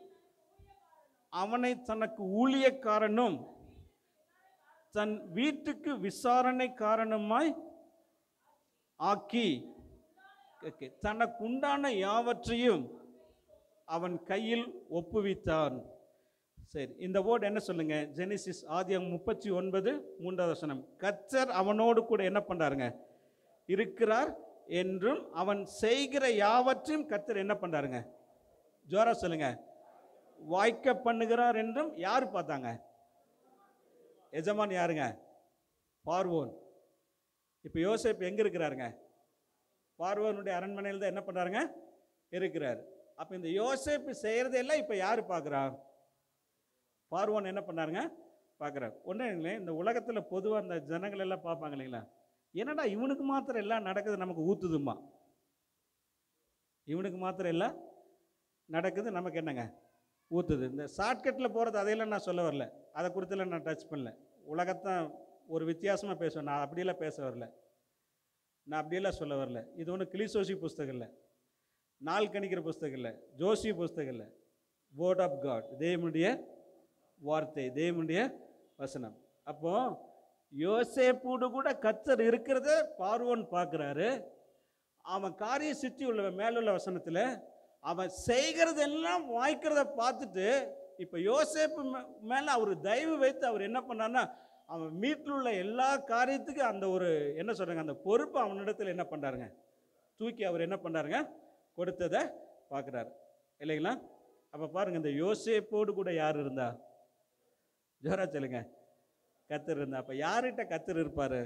அவனை தனக்கு ஊழியக்காரனும் தன் வீட்டுக்கு விசாரணை காரணமாய் ஆக்கி தனக்கு உண்டான யாவற்றையும் அவன் கையில் ஒப்புவித்தான். சரி, இந்த வேர்டு என்ன சொல்லுங்க, ஜெனிசிஸ் ஆதியாகமம் முப்பத்தி ஒன்பது மூன்றாவது வசனம், கர்த்தர் அவனோடு கூட என்ன பண்றாருங்க, இருக்கிறார் என்றும் அவன் செய்கிற யாவற்றையும் கர்த்தர் என்ன பண்றாருங்க, ஜோரா சொல்லுங்க, வாய்க்க பண்ணுகிறார் என்றும். யார் பார்த்தாங்க, எஜமான் யாருங்க, பார்வோன். இப்போ யோசேப்பு எங்க இருக்கிறாருங்க, பார்வோனுடைய அரண்மனையில் தான் என்ன பண்றாருங்க இருக்கிறார். அப்போ இந்த யோசேப்பு செய்யறதெல்லாம் இப்போ யார் பார்க்குறா, பார்வோன் என்ன பண்ணாருங்க பார்க்குறாரு. ஒன்றும் இல்லை, இந்த உலகத்தில் பொதுவாக இந்த ஜனங்கள் எல்லாம் பார்ப்பாங்க இல்லைங்களா, என்னடா இவனுக்கு மாத்திரம் எல்லாம் நடக்குது, நமக்கு ஊத்துதுமா, இவனுக்கு மாத்திரம் எல்லாம் நடக்குது, நமக்கு என்னங்க ஊத்துது. இந்த ஷார்ட்கட்டில் போகிறது அதையெல்லாம் நான் சொல்ல வரல, அதை குறித்தெல்லாம் நான் டச் பண்ணல. உலகத்தான் ஒரு வித்தியாசமாக பேசுவேன், நான் அப்படியெல்லாம் பேச வரல, நான் அப்படியெல்லாம் சொல்ல வரல. இது ஒன்றும் கிளிசோசி புஸ்தகம் இல்லை, நாள் கணிக்கிற புஸ்தகம் இல்லை, ஜோசி புஸ்தகம் இல்லை, வேர்ட் ஆஃப் காட், தேவனுடைய வார்த்தை, தேவனுடைய வசனம். அப்போ யோசேப்போடு கூட கர்த்தர் இருக்கிறத பார்வோன் பார்க்குறாரு. அவன் காரிய சித்தி உள்ள மேலுள்ள வசனத்தில் அவன் செய்கிறதெல்லாம் வாய்க்கிறத பார்த்துட்டு இப்போ யோசேப்பு மேலே அவர் தயவு வைத்து அவர் என்ன பண்ணார்னா அவன் வீட்டில் உள்ள எல்லா காரியத்துக்கும் அந்த ஒரு என்ன சொல்கிறாங்க, அந்த பொறுப்பு அவனிடத்தில் என்ன பண்ணுறாருங்க, தூக்கி அவர் என்ன பண்ணுறாருங்க, கொடுத்ததை பார்க்குறாரு இல்லைங்களா. அப்போ பாருங்கள், இந்த யோசேப்போடு கூட யார் இருந்தா, ஜோரா சொல்லுங்க, கர்த்தர் இருந்தா. அப்போ யார்கிட்ட கர்த்தர் இருப்பார்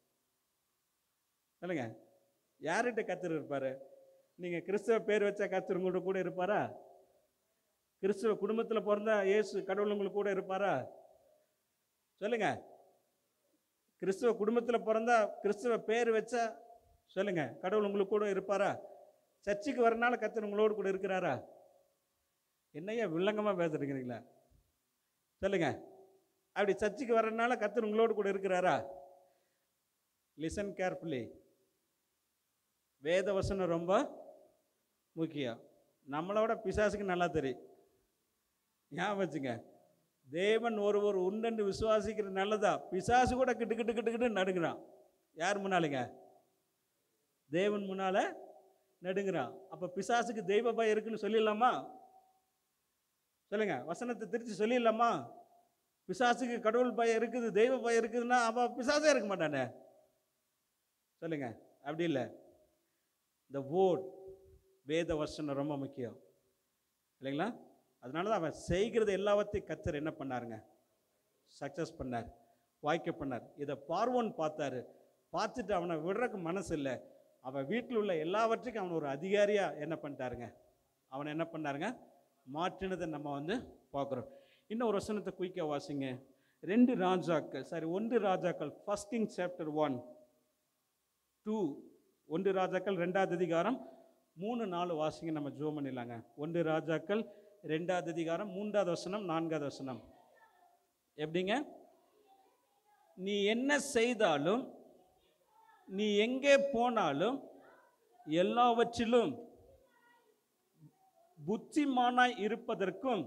சொல்லுங்க, யார்கிட்ட கர்த்தர் இருப்பார்? நீங்கள் கிறிஸ்தவ பேர் வச்சா கர்த்தர் உங்களோட கூட இருப்பாரா? கிறிஸ்தவ குடும்பத்தில் பிறந்தா இயேசு கடவுள் உங்களுக்கு கூட இருப்பாரா? சொல்லுங்க. கிறிஸ்தவ குடும்பத்தில் பிறந்தா கிறிஸ்தவ பேர் வச்சா சொல்லுங்க, கடவுள் உங்களுக்கு கூட இருப்பாரா? சர்ச்சுக்கு வரனால கர்த்தர் உங்களோடு கூட இருக்கிறாரா? என்னையா வில்லங்கமாக பேசுறீங்களா? சொல்லுங்க. அப்படி சர்ச்சுக்கு வர்றதுனால கர்த்தர் உங்களோடு கூட இருக்கிறாரா? Listen carefully. வேத வசனம் ரொம்ப முக்கியம். நம்மளோட பிசாசுக்கு நல்லா தெரியும். ஞாபகம் வச்சுங்க, தேவன் ஒருவர் உண்டென்று விசுவாசிக்கிறது நல்லதா, பிசாசு கூட கிட்டு கிட்டு கிட்டு கிட்டு நடுங்கிறான். யார் முன்னாலுங்க? தேவன் முன்னால நடுங்கிறான். அப்போ பிசாசுக்கு தெய்வ பயம் இருக்குன்னு சொல்லிடலாமா? சொல்லுங்க, வசனத்தை திருச்சி சொல்லிடலாமா? பிசாசுக்கு கடவுள் பயம் இருக்குது, தெய்வ பயம் இருக்குதுன்னா அப்போ பிசாசே இருக்க மாட்டானே. சொல்லுங்க, அப்படி இல்லை. இந்த வேர்ட், வேத வசனம் ரொம்ப முக்கியம் இல்லைங்களா. அதனால தான் அவன் செய்கிறது எல்லாவற்றையும் கர்த்தர் என்ன பண்ணாருங்க, சக்ஸஸ் பண்ணார், வாய்க்க பண்ணார். இதை பார்வோன் பார்த்தாரு. பார்த்துட்டு அவனை விடுறதுக்கு மனசு இல்லை. அவன் வீட்டில் உள்ள எல்லாவற்றுக்கும் அவன் ஒரு அதிகாரியாக என்ன பண்ணிட்டாருங்க, அவனை என்ன பண்ணாருங்க, மாற்றினதை நம்ம வந்து பார்க்குறோம். இன்னும் ஒரு வசனத்தை குயிக்காக வாசிங்க. ரெண்டு ராஜாக்கள் சாரி ஒன்று ராஜாக்கள் first king chapter one two ஒன்று ராஜாக்கள் ரெண்டாவது அதிகாரம் மூணு நாலு வாசிங்க, நம்ம ஜோம் பண்ணிடலாங்க. ஒன்று ராஜாக்கள் ரெண்டாவது அதிகாரம் மூன்றாவது வசனம் நான்காவது வசனம். எப்படிங்க? நீ என்ன செய்தாலும், நீ எங்கே போனாலும், எல்லாவற்றிலும் புத்திமானாய் இருப்பதற்கும்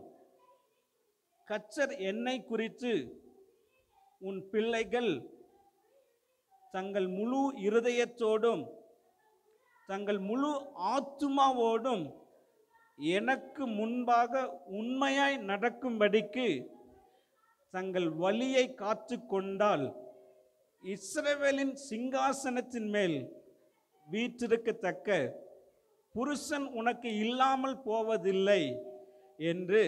கர்த்தர் என்னை குறித்து உன் பிள்ளைகள் தங்கள் முழு இருதயத்தோடும் தங்கள் முழு ஆத்துமாவோடும் எனக்கு முன்பாக உண்மையாய் நடக்கும்படிக்கு தங்கள் வழியை காத்து கொண்டால் இஸ்ரவேலின் சிங்காசனத்தின் மேல் வீற்றிருக்கத்தக்க புருஷன் உனக்கு இல்லாமல் போவதில்லை என்று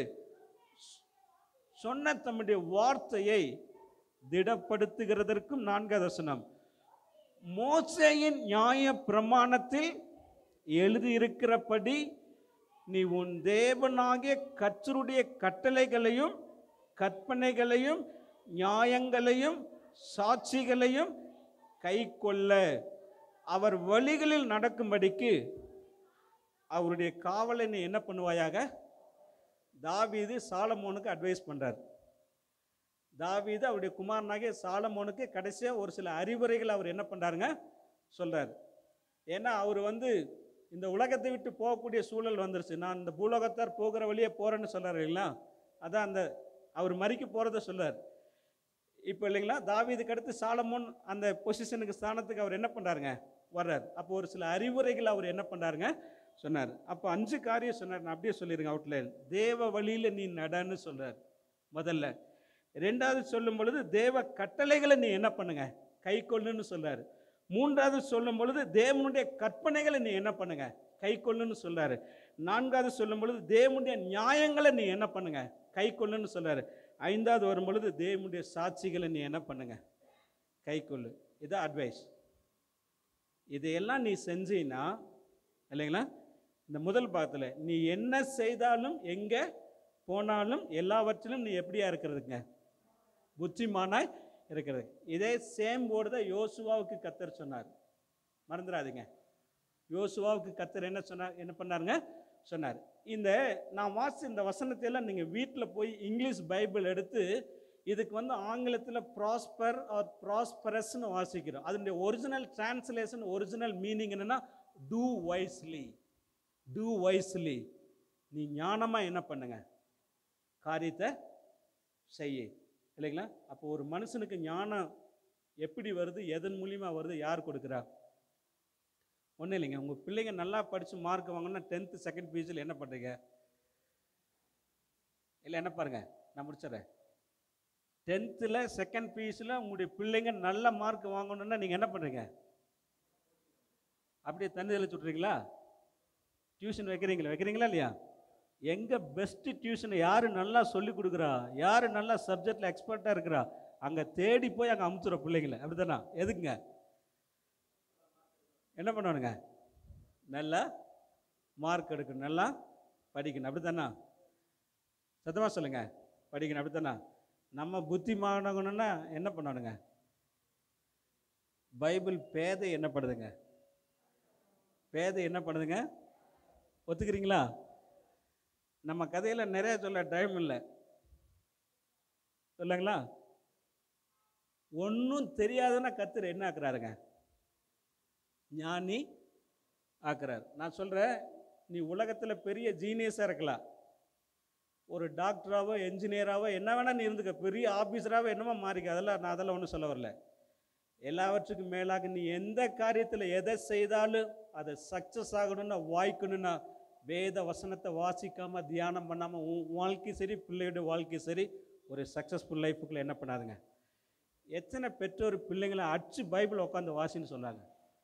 சொன்ன தம்முடைய வார்த்தையை திடப்படுத்துகிறதற்கும் நான்காவது வசனம், மோசேயின் நியாய பிரமாணத்தில் எழுதியிருக்கிறபடி நீ உன் தேவனாகிய கர்த்தருடைய கட்டளைகளையும் கற்பனைகளையும் நியாயங்களையும் சாட்சிகளையும் கைக்கொள்ள அவர் வழிகளில் நடக்கும்படிக்கு அவருடைய காவலை நீ என்ன பண்ணுவாயாக. தாவீது சாலமோனுக்கு அட்வைஸ் பண்ணுறார். தாவீது அவருடைய குமாரனாகிய சாலமோனுக்கு கடைசியாக ஒரு சில அறிவுரைகள் அவர் என்ன பண்ணுறாருங்க, சொல்கிறார். ஏன்னா அவர் வந்து இந்த உலகத்தை விட்டு போகக்கூடிய சூழல் வந்துருச்சு. நான் இந்த பூலோகத்தார் போகிற வழியே போகிறேன்னு சொல்கிறார் இல்லைங்களா. அதான் அந்த அவர் மறிக்க போகிறத சொல்கிறார் இப்போ இல்லைங்களா. தாவீதுக்கு அடுத்து சாலமோன் அந்த பொசிஷனுக்கு ஸ்தானத்துக்கு அவர் என்ன பண்ணுறாருங்க, வர்றார். அப்போ ஒரு சில அறிவுரைகள் அவர் என்ன பண்ணுறாருங்க சொன்னார். அப்போ அஞ்சு காரியம் சொன்னார். நான் அப்படியே சொல்லிடுங்க அவுட்லைன். தேவ வழியில் நீ நடன்னு சொல்கிறார் முதல்ல. ரெண்டாவது சொல்லும் பொழுது தேவ கட்டளைகளை நீ என்ன பண்ணுங்க, கை கொள்ளுன்னு சொல்றாரு. மூன்றாவது சொல்லும் பொழுது தேவனுடைய கற்பனைகளை நீ என்ன பண்ணுங்க, கை கொள்ளுன்னு சொல்றாரு. நான்காவது சொல்லும் பொழுது தேவனுடைய நியாயங்களை நீ என்ன பண்ணுங்க, கை கொள்ளுன்னு சொல்றாரு. ஐந்தாவது வரும் பொழுது தேவனுடைய சாட்சிகளை நீ என்ன பண்ணுங்க, கை கொள்ளு. இதான் அட்வைஸ். இதையெல்லாம் நீ செஞ்சீன்னா இல்லைங்களா, இந்த முதல் பாகத்தில் நீ என்ன செய்தாலும் எங்கே போனாலும் எல்லாவற்றிலும் நீ எப்படியா இருக்கிறதுங்க, புத்திமானாய் இருக்கிறது. இதே சேம் போர்டு தான் யோசுவாவுக்கு கர்த்தர் சொன்னார். மறந்துடாதீங்க, யோசுவாவுக்கு கர்த்தர் என்ன சொன்னார், என்ன பண்ணாருங்க சொன்னார். இந்த நான் வாசி இந்த வசனத்தை எல்லாம் நீங்கள் வீட்டில் போய் இங்கிலீஷ் பைபிள் எடுத்து இதுக்கு வந்து ஆங்கிலத்தில் ப்ராஸ்பர் ஆர் ப்ராஸ்பரஸ்ன்னு வாசிக்கிறோம். அதனுடைய ஒரிஜினல் டிரான்ஸ்லேஷன் ஒரிஜினல் மீனிங் என்னென்னா டூ வைஸ்லி. டூ வைஸ்லி, நீ ஞானமாக என்ன பண்ணுங்க, காரியத்தை செய்ய இல்லைங்களா. அப்போ ஒரு மனுஷனுக்கு ஞானம் எப்படி வருது, எதன் மூலியமாக வருது, யார் கொடுக்குறா? ஒன்றும் இல்லைங்க. உங்கள் பிள்ளைங்க நல்லா படித்து மார்க் வாங்கினா டென்த்து செகண்ட் பிஜியில் என்ன பண்ணுறீங்க? இல்லை என்ன பாருங்க, நான் முடிச்சிடறேன். டென்த்தில் செகண்ட் பியூசியில் உங்களுடைய பிள்ளைங்க நல்ல மார்க் வாங்கணுன்னா நீங்கள் என்ன பண்ணுறீங்க? அப்படியே தண்ணி தெளிச்சு விட்றீங்களா? டியூஷன் வைக்கிறீங்களா வைக்கிறீங்களா இல்லையா? எங்கே பெஸ்ட்டு டியூஷனை யார் நல்லா சொல்லி கொடுக்குறா, யார் நல்லா சப்ஜெக்டில் எக்ஸ்பர்ட்டாக இருக்கிறா, அங்கே தேடி போய் அங்கே அமுச்சுற பிள்ளைங்கள. அப்படி தானே? எதுக்குங்க? என்ன பண்ணணுங்க? நல்லா மார்க் எடுக்கணும், நல்லா படிக்கணும். அப்படி தானே? சத்தமாக சொல்லுங்கள். படிக்கணும். அப்படி தானே? நம்ம புத்தி மாறணுன்னா என்ன பண்ணணுங்க? பைபிள் பேதை என்ன பண்ணுதுங்க? பேதை என்ன பண்ணுதுங்க? ஒத்துக்கிறீங்களா? நம்ம கதையில் நிறைய சொல்ல டைம் இல்லை, சொல்லுங்களா? ஒன்றும் தெரியாதுன்னா கர்த்தர் என்ன ஆக்குறாருங்க? ஞானி ஆக்குறாரு. நான் சொல்கிறேன், நீ உலகத்தில் பெரிய ஜீனியஸாக இருக்கலாம், ஒரு டாக்டராகவோ என்ஜினியராகவோ என்ன வேணால் நீ இருந்துக்க, பெரிய ஆஃபீஸராகவோ என்னமோ மாறிக்க, அதெல்லாம் நான் அதெல்லாம் ஒன்றும் சொல்ல வரல. எல்லாவற்றுக்கும் மேலாக நீ எந்த காரியத்தில் எதை செய்தாலும் அதை சக்ஸஸ் ஆகணும்னா, வாய்க்கணும்னா, வேத வசனத்தை வாசிக்காமல் தியானம் பண்ணாமல் உன் வாழ்க்கையும் சரி பிள்ளையோட வாழ்க்கையும் சரி ஒரு சக்ஸஸ்ஃபுல் லைஃபுக்குள்ளே என்ன பண்ணாதுங்க? எத்தனை பெற்றோர் பிள்ளைங்களை அடிச்சு பைபிள் உட்காந்து வாசின்னு சொன்னாங்க?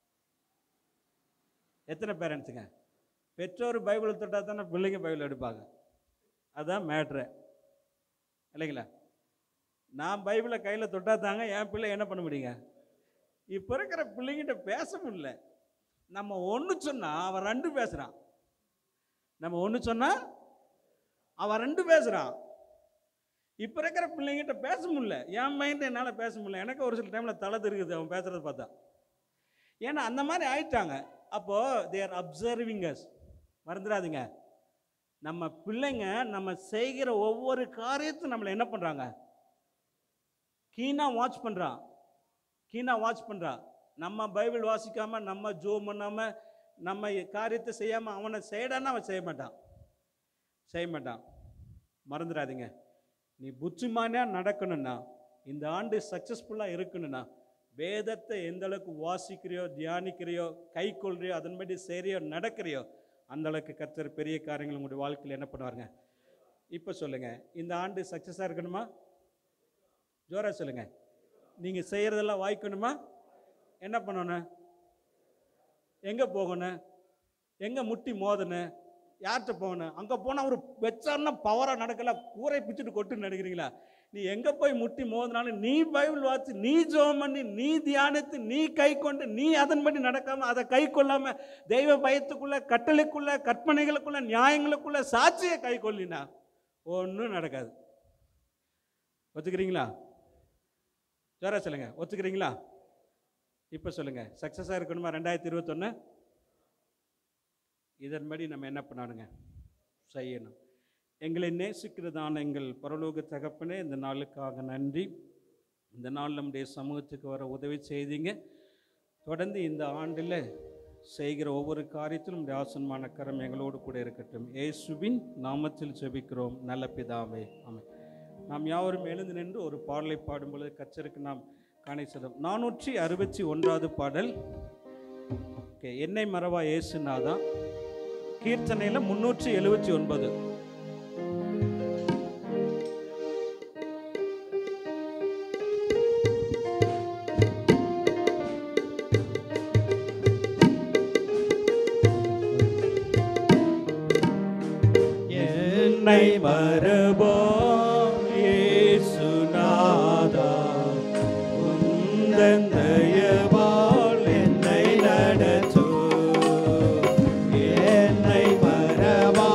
எத்தனை பேரண்ட்ஸுங்க? பெற்றோர் பைபிள் தொட்டால் தானே பிள்ளைங்க பைபிள் எடுப்பாங்க. அதுதான் மேட்ரு இல்லைங்களா? நான் பைபிளை கையில் தொட்டா தாங்க என் பிள்ளை என்ன பண்ண முடியுங்க? இப்போ இருக்கிற பிள்ளைங்கிட்ட பேச முடியல. நம்ம ஒன்று சொன்னால் அவன் ரெண்டு பேசுகிறான், நம்ம ஒன்று சொன்னால் அவன் ரெண்டு பேசுகிறான். இப்போ இருக்கிற பிள்ளைங்கிட்ட பேச முடியல. என் மைண்ட் என்னால் பேச முடியல. எனக்கு ஒரு சில டைமில் தலை இருக்குது அவன் பேசுகிறத பார்த்தா. ஏன்னா அந்த மாதிரி ஆயிட்டாங்க. அப்போது தே ஆர் அப்சர்விங் அஸ். மறந்துடாதீங்க, நம்ம பிள்ளைங்க நம்ம செய்கிற ஒவ்வொரு காரியத்தையும் நம்மளை என்ன பண்ணுறாங்க? கீனாக வாட்ச் பண்ணுறான், கீனாக வாட்ச் பண்ணுறான். நம்ம பைபிள் வாசிக்காமல், நம்ம ஜோம் பண்ணாமல், நம்ம காரியத்தை செய்யாமல் அவனை செய்யடான்னா அவன் செய்ய மாட்டான், செய்ய மாட்டான். மறந்துடாதீங்க, நீ புத்திமானியாக நடக்கணும்னா, இந்த ஆண்டு சக்ஸஸ்ஃபுல்லாக இருக்கணும்னா, வேதத்தை எந்த அளவுக்கு வாசிக்கிறியோ, தியானிக்கிறியோ, கை கொள்றியோ, அதன்படி செய்கிறியோ, நடக்கிறியோ, அந்தளவுக்கு கர்த்தர் பெரிய காரியங்கள் உங்களுடைய வாழ்க்கையில் என்ன பண்ணுவாருங்க? இப்போ சொல்லுங்கள், இந்த ஆண்டு சக்ஸஸாக இருக்கணுமா? ஜோரா சொல்லுங்கள். நீங்கள் செய்கிறதெல்லாம் வாய்க்கணுமா? என்ன பண்ணணும்? எங்கே போகணும்? எங்கே முட்டி மோதணும்? யார்கிட்ட போகணும்? அங்கே போனால் ஒரு வச்சாருன்னா பவராக நடக்கல, கூரை பிச்சுட்டு கொட்டுன்னு நினைக்கிறீங்களா? நீ எங்கே போய் முட்டி மோதினாலும் நீ பைபிள் வாசி, நீ ஜெபம் பண்ணி, நீ தியானித்து, நீ கை கொண்டு, நீ அதன்படி நடக்காமல், அதை கை கொள்ளாமல், தெய்வ பயத்துக்குள்ள, கட்டளைக்குள்ள, கற்பனைகளுக்குள்ள, நியாயங்களுக்குள்ள சாட்சியை கை கொள்ளினா ஒன்றும் நடக்காது. ஒத்துக்கிறீங்களா? ஜோரா சொல்லுங்க, ஒத்துக்கிறீங்களா? இப்போ சொல்லுங்க, சக்ஸஸாக இருக்கணுமா ரெண்டாயிரத்தி இருபத்தொன்று? இதன்படி நம்ம என்ன பண்ணணுங்க? செய்யணும். எங்களை நேசிக்கிறதான எங்கள் பரலோக தகப்பனே, இந்த நாளுக்காக நன்றி. இந்த நாள் நம்முடைய சமூகத்துக்கு வர உதவி செய்தீங்க. தொடர்ந்து இந்த ஆண்டில் செய்கிற ஒவ்வொரு காரியத்திலும் நம்முடைய ஆசன்மான கரம் எங்களோடு கூட இருக்கட்டும். இயேசுவின் நாமத்தில் ஜெபிக்கிறோம் நல்ல பிதாவே, ஆமென். நாம் யாவரும் எழுந்து நின்று ஒரு பாடலை பாடும்பொழுது கர்த்தருக்கு நாம் காணி செல்லும். நானூற்றி அறுபத்தி ஒன்றாவது பாடல். ஓகே, என்னை மறவா இயேசுநாதா. கீர்த்தனையில் முன்னூற்றி எழுபத்தி ஒன்பது. என்னை மறவா இயேசுநாதா, உந்தன் தயவால் என்னை நடத்து. என்னை மறவா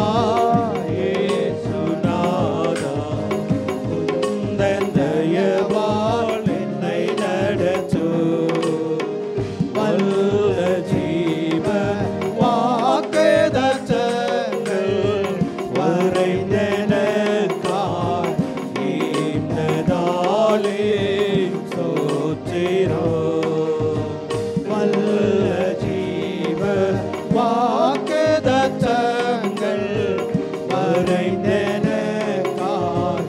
இயேசுநாதா, உந்தன் தயவால் என்னை நடத்து. வல்ல ஜீவ வாக்குதத்தங்கள் வரைந்தெனக்காய் ஈந்ததாலே ஸ்தோத்திரம். வல்ல ஜீவ வாக்குதத்தங்கள் வரைந்தெனக்காய்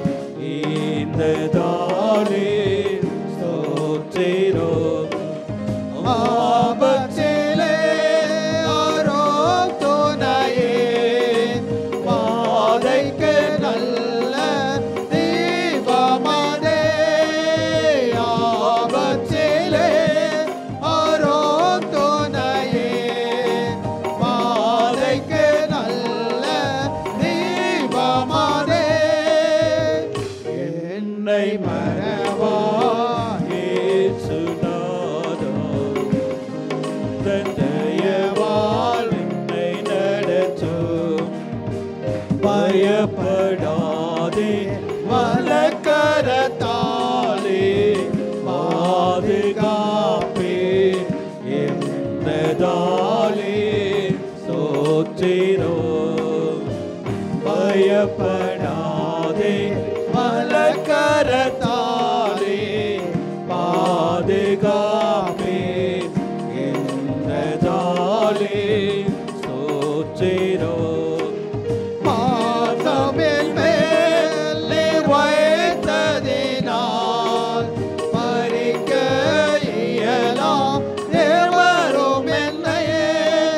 ஈந்ததாலே ஸ்தோத்திரம். ஆபத்திலே அரும் துணையே, பாதைக்கு நல்ல தீபமானே, ஸ்தோத்திரம். பயப்படாதே மலக்கரத்தாலே பாதுகாப்பே என்றதாலே ஸ்தோத்திரம். மாதமில் மேல் நீர் வைத்ததினால் பறிக்க இயலாம் தேவரும் என்னையே.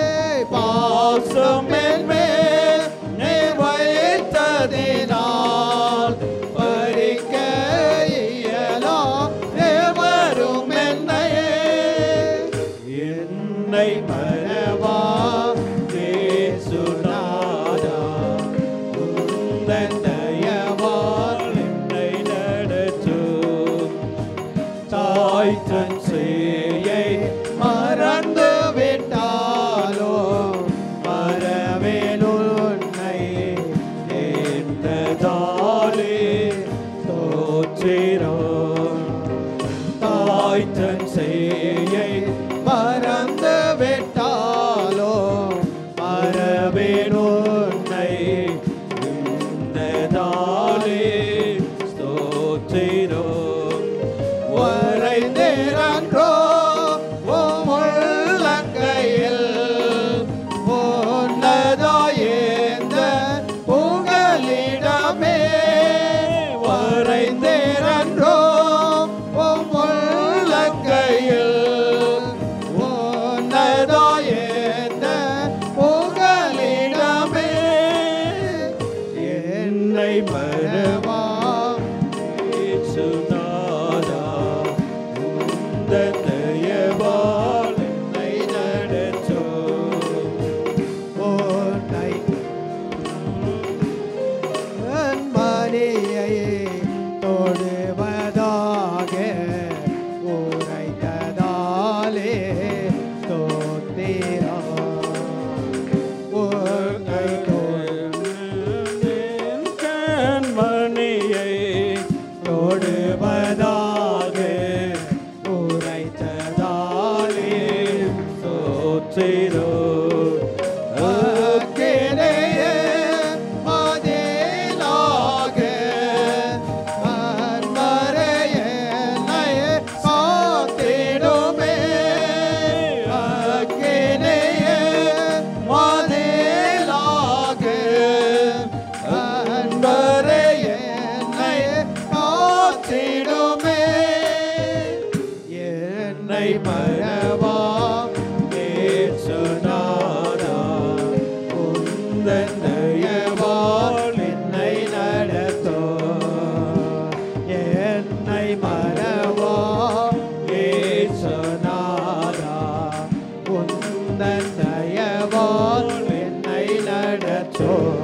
பாசமில் மேல் நீர் வைத்ததினால் பறிக்க இயலாம் தேவரும் என்னையே. என்னை மறவா இயேசுநாதா, உந்தன் தயவால் என்னை நடத்தும். தாய் தன் சேயை மறந்து விட்டாலோ மறவேன் உன்னை என்றதாலே ஸ்தோத்திரம். தாய் தன் சேயை மறந்து விட்டாலோ மறவேன் உன்னை என்றதாலே ஸ்தோத்திரம். வரைந்தேரன்றோ உம் உள்ளங்கையில் உன்னதாயேந்த புகலிடமே. வரைந்தேரன்றோ உம் உள்ளங்கையில் உன்னதாயேந்த புகலிடமே. என்னை மறவா இயேசுநாதா, உந்தன் தயவால் என்னை நடத்தும். உன்னை என் மணியை தொடுவதாக உரைத்ததாலே ஸ்தோத்திரம். உன்னை என் கண்மணியை தொடுவதாக உரைத்ததாலே ஸ்தோத்திரம். அக்கினியே மதிலாக அன்பரையே என்னை காத்திடுமே. அக்கினியே மதிலாக அன்பரையே என்னை காத்திடுமே. என்னை மறவா இயேசுநாதா, உந்தன் தயவால் என்னை நடத்தும். என்னை மறவா இயேசுநாதா, உந்தன் தயவால் என்னை நடத்தும்.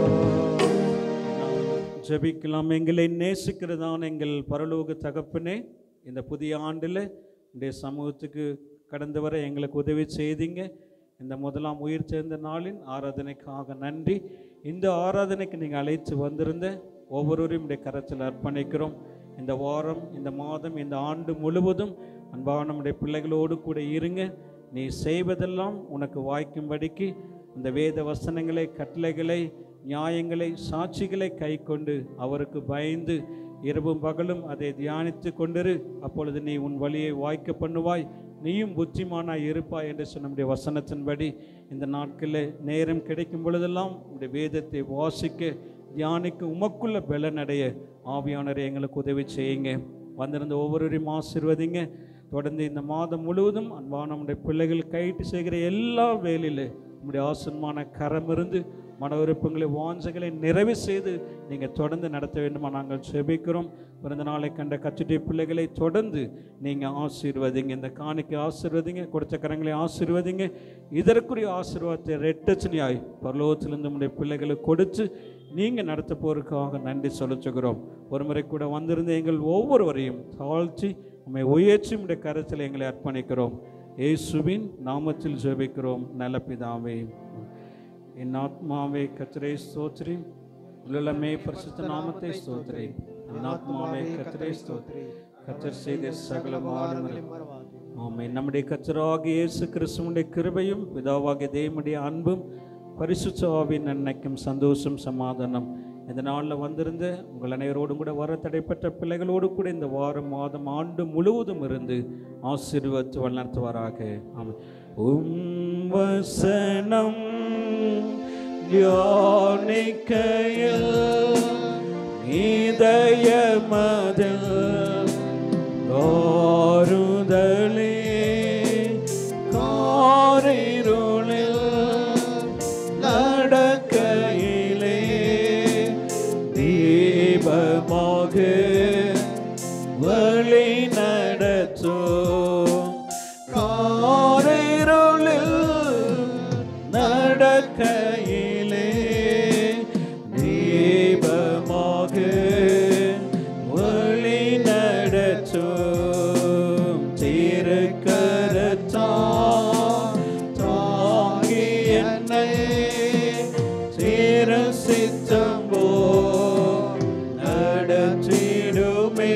ஜெபிக்கலாம். எங்களை நேசிக்கிறதான எங்கள் பரலோக தகப்பனே, இந்த புதிய ஆண்டில் உடைய சமூகத்துக்கு கடந்து வர எங்களுக்கு உதவி செய்தீங்க. இந்த முதலாம் உயிர் சேர்ந்த நாளின் ஆராதனைக்காக நன்றி. இந்த ஆராதனைக்கு நீங்கள் அழைத்து வந்திருந்த ஒவ்வொருவரையும் உடைய கரத்தில் அர்ப்பணிக்கிறோம். இந்த வாரம், இந்த மாதம், இந்த ஆண்டு முழுவதும் அன்பான நம்முடைய பிள்ளைகளோடு கூட இருங்க. நீ செய்வதெல்லாம் உனக்கு வாய்க்கும்படிக்கு அந்த வேத வசனங்களை, கட்டளைகளை, நியாயங்களை, சாட்சிகளை கை கொண்டு அவருக்கு பயந்து இரவும் பகலும் அதை தியானித்து கொண்டிரு. அப்பொழுது நீ உன் வழியை வாய்க்க பண்ணுவாய், நீயும் புத்திமானாய் இருப்பாய் என்று சொன்ன நம்முடைய வசனத்தின்படி இந்த நாட்களில் நேரம் கிடைக்கும் பொழுதெல்லாம் உடைய வேதத்தை வாசிக்க, தியானிக்க, உமக்குள்ள பலனடைய ஆவியானவரை எங்களுக்கு உதவி செய்யுங்க. வந்திருந்த ஒவ்வொருவரையும் ஆசீர்வதிங்க. தொடர்ந்து இந்த மாதம் முழுவதும் அன்பான நம்முடைய பிள்ளைகள் கைட்டு செய்கிற எல்லா வேலையில் நம்முடைய ஆசன்மான கரம் இருந்து மன விருப்பங்களை, வாஞ்சைகளை நிறைவு செய்து நீங்கள் தொடர்ந்து நடத்த வேண்டுமா நாங்கள் செபிக்கிறோம். பிறந்த நாளை கண்ட கச்சுடைய பிள்ளைகளை தொடர்ந்து நீங்கள் ஆசீர்வதிங்க. இந்த காணிக்கை ஆசீர்வதிங்க, கொடுத்த கரங்களை ஆசீர்வதிங்க. இதற்குரிய ஆசீர்வாதத்தை ரெட்டச்சனையாய் பரலோகத்திலிருந்து நம்முடைய பிள்ளைகளை கொடுத்து நீங்கள் நடத்த போறதுக்காக நன்றி செலுத்துகிறோம். ஒரு முறை கூட வந்திருந்த எங்கள் ஒவ்வொருவரையும் தாழ்த்தி உம்மை உயர்ச்சி உடைய கருத்தில் எங்களை அர்ப்பணிக்கிறோம். இயேசுவின் நாமத்தில் ஜெபிக்கிறோம் நல்ல பிதாவே. என் ஆத்மாவே கர்த்தரை ஸ்தோத்திரி, உள்ளமே பரிசுத்த நாமத்தை ஸ்தோத்திரி. என் ஆத்மாவே கர்த்தரை ஸ்தோத்திரி, கர்த்தர் செய்த சகல மாறுதலும் ஆமென். நம்முடைய கர்த்தராகிய இயேசு கிறிஸ்துவின் கிருபையும் பிதாவாகிய தேவனுடைய அன்பும் பரிசுத்த ஆவியின் அன்னைக்கும் சந்தோஷம் சமாதானம் இந்த நாளில் வந்திருந்து உங்கள் அனைவரோடும் கூட வர தடைப்பட்ட பிள்ளைகளோடு கூட இந்த வாரம் மாதம் ஆண்டு முழுவதும் இருந்து ஆசீர்வதித்து வளர்த்துவாராக. ஆமென். உம் வசனம் தியானிக்கையில் இதயமதில் ஆறுதலே காரிருளில் நடக்கையிலே தீபமாக வழி நடத்தும். காரிருளில் நடக்கையிலே தீபமாக வழி நடத்தும். திருக்கரத்தால் தாங்கி என்னை சித்தம் போல் நடத்திடுமே.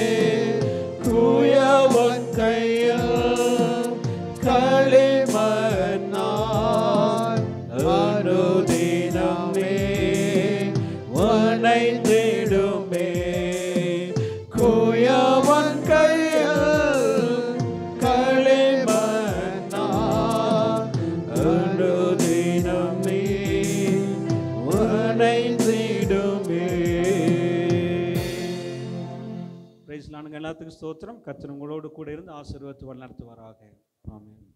குயவன் கையில் களிமண்ணால் அனுதினமே வணைந்திடுமே. குயவன் கையில் களிமண்ணால் அனுதினமே வணைந்திடுமே. Price Lord. எல்லாத்துக்கும் ஸ்தோத்திரம். கர்த்தர் உங்களோடு கூட இருந்து ஆசீர்வதித்து வழிநடத்துவாராக. ஆமென்.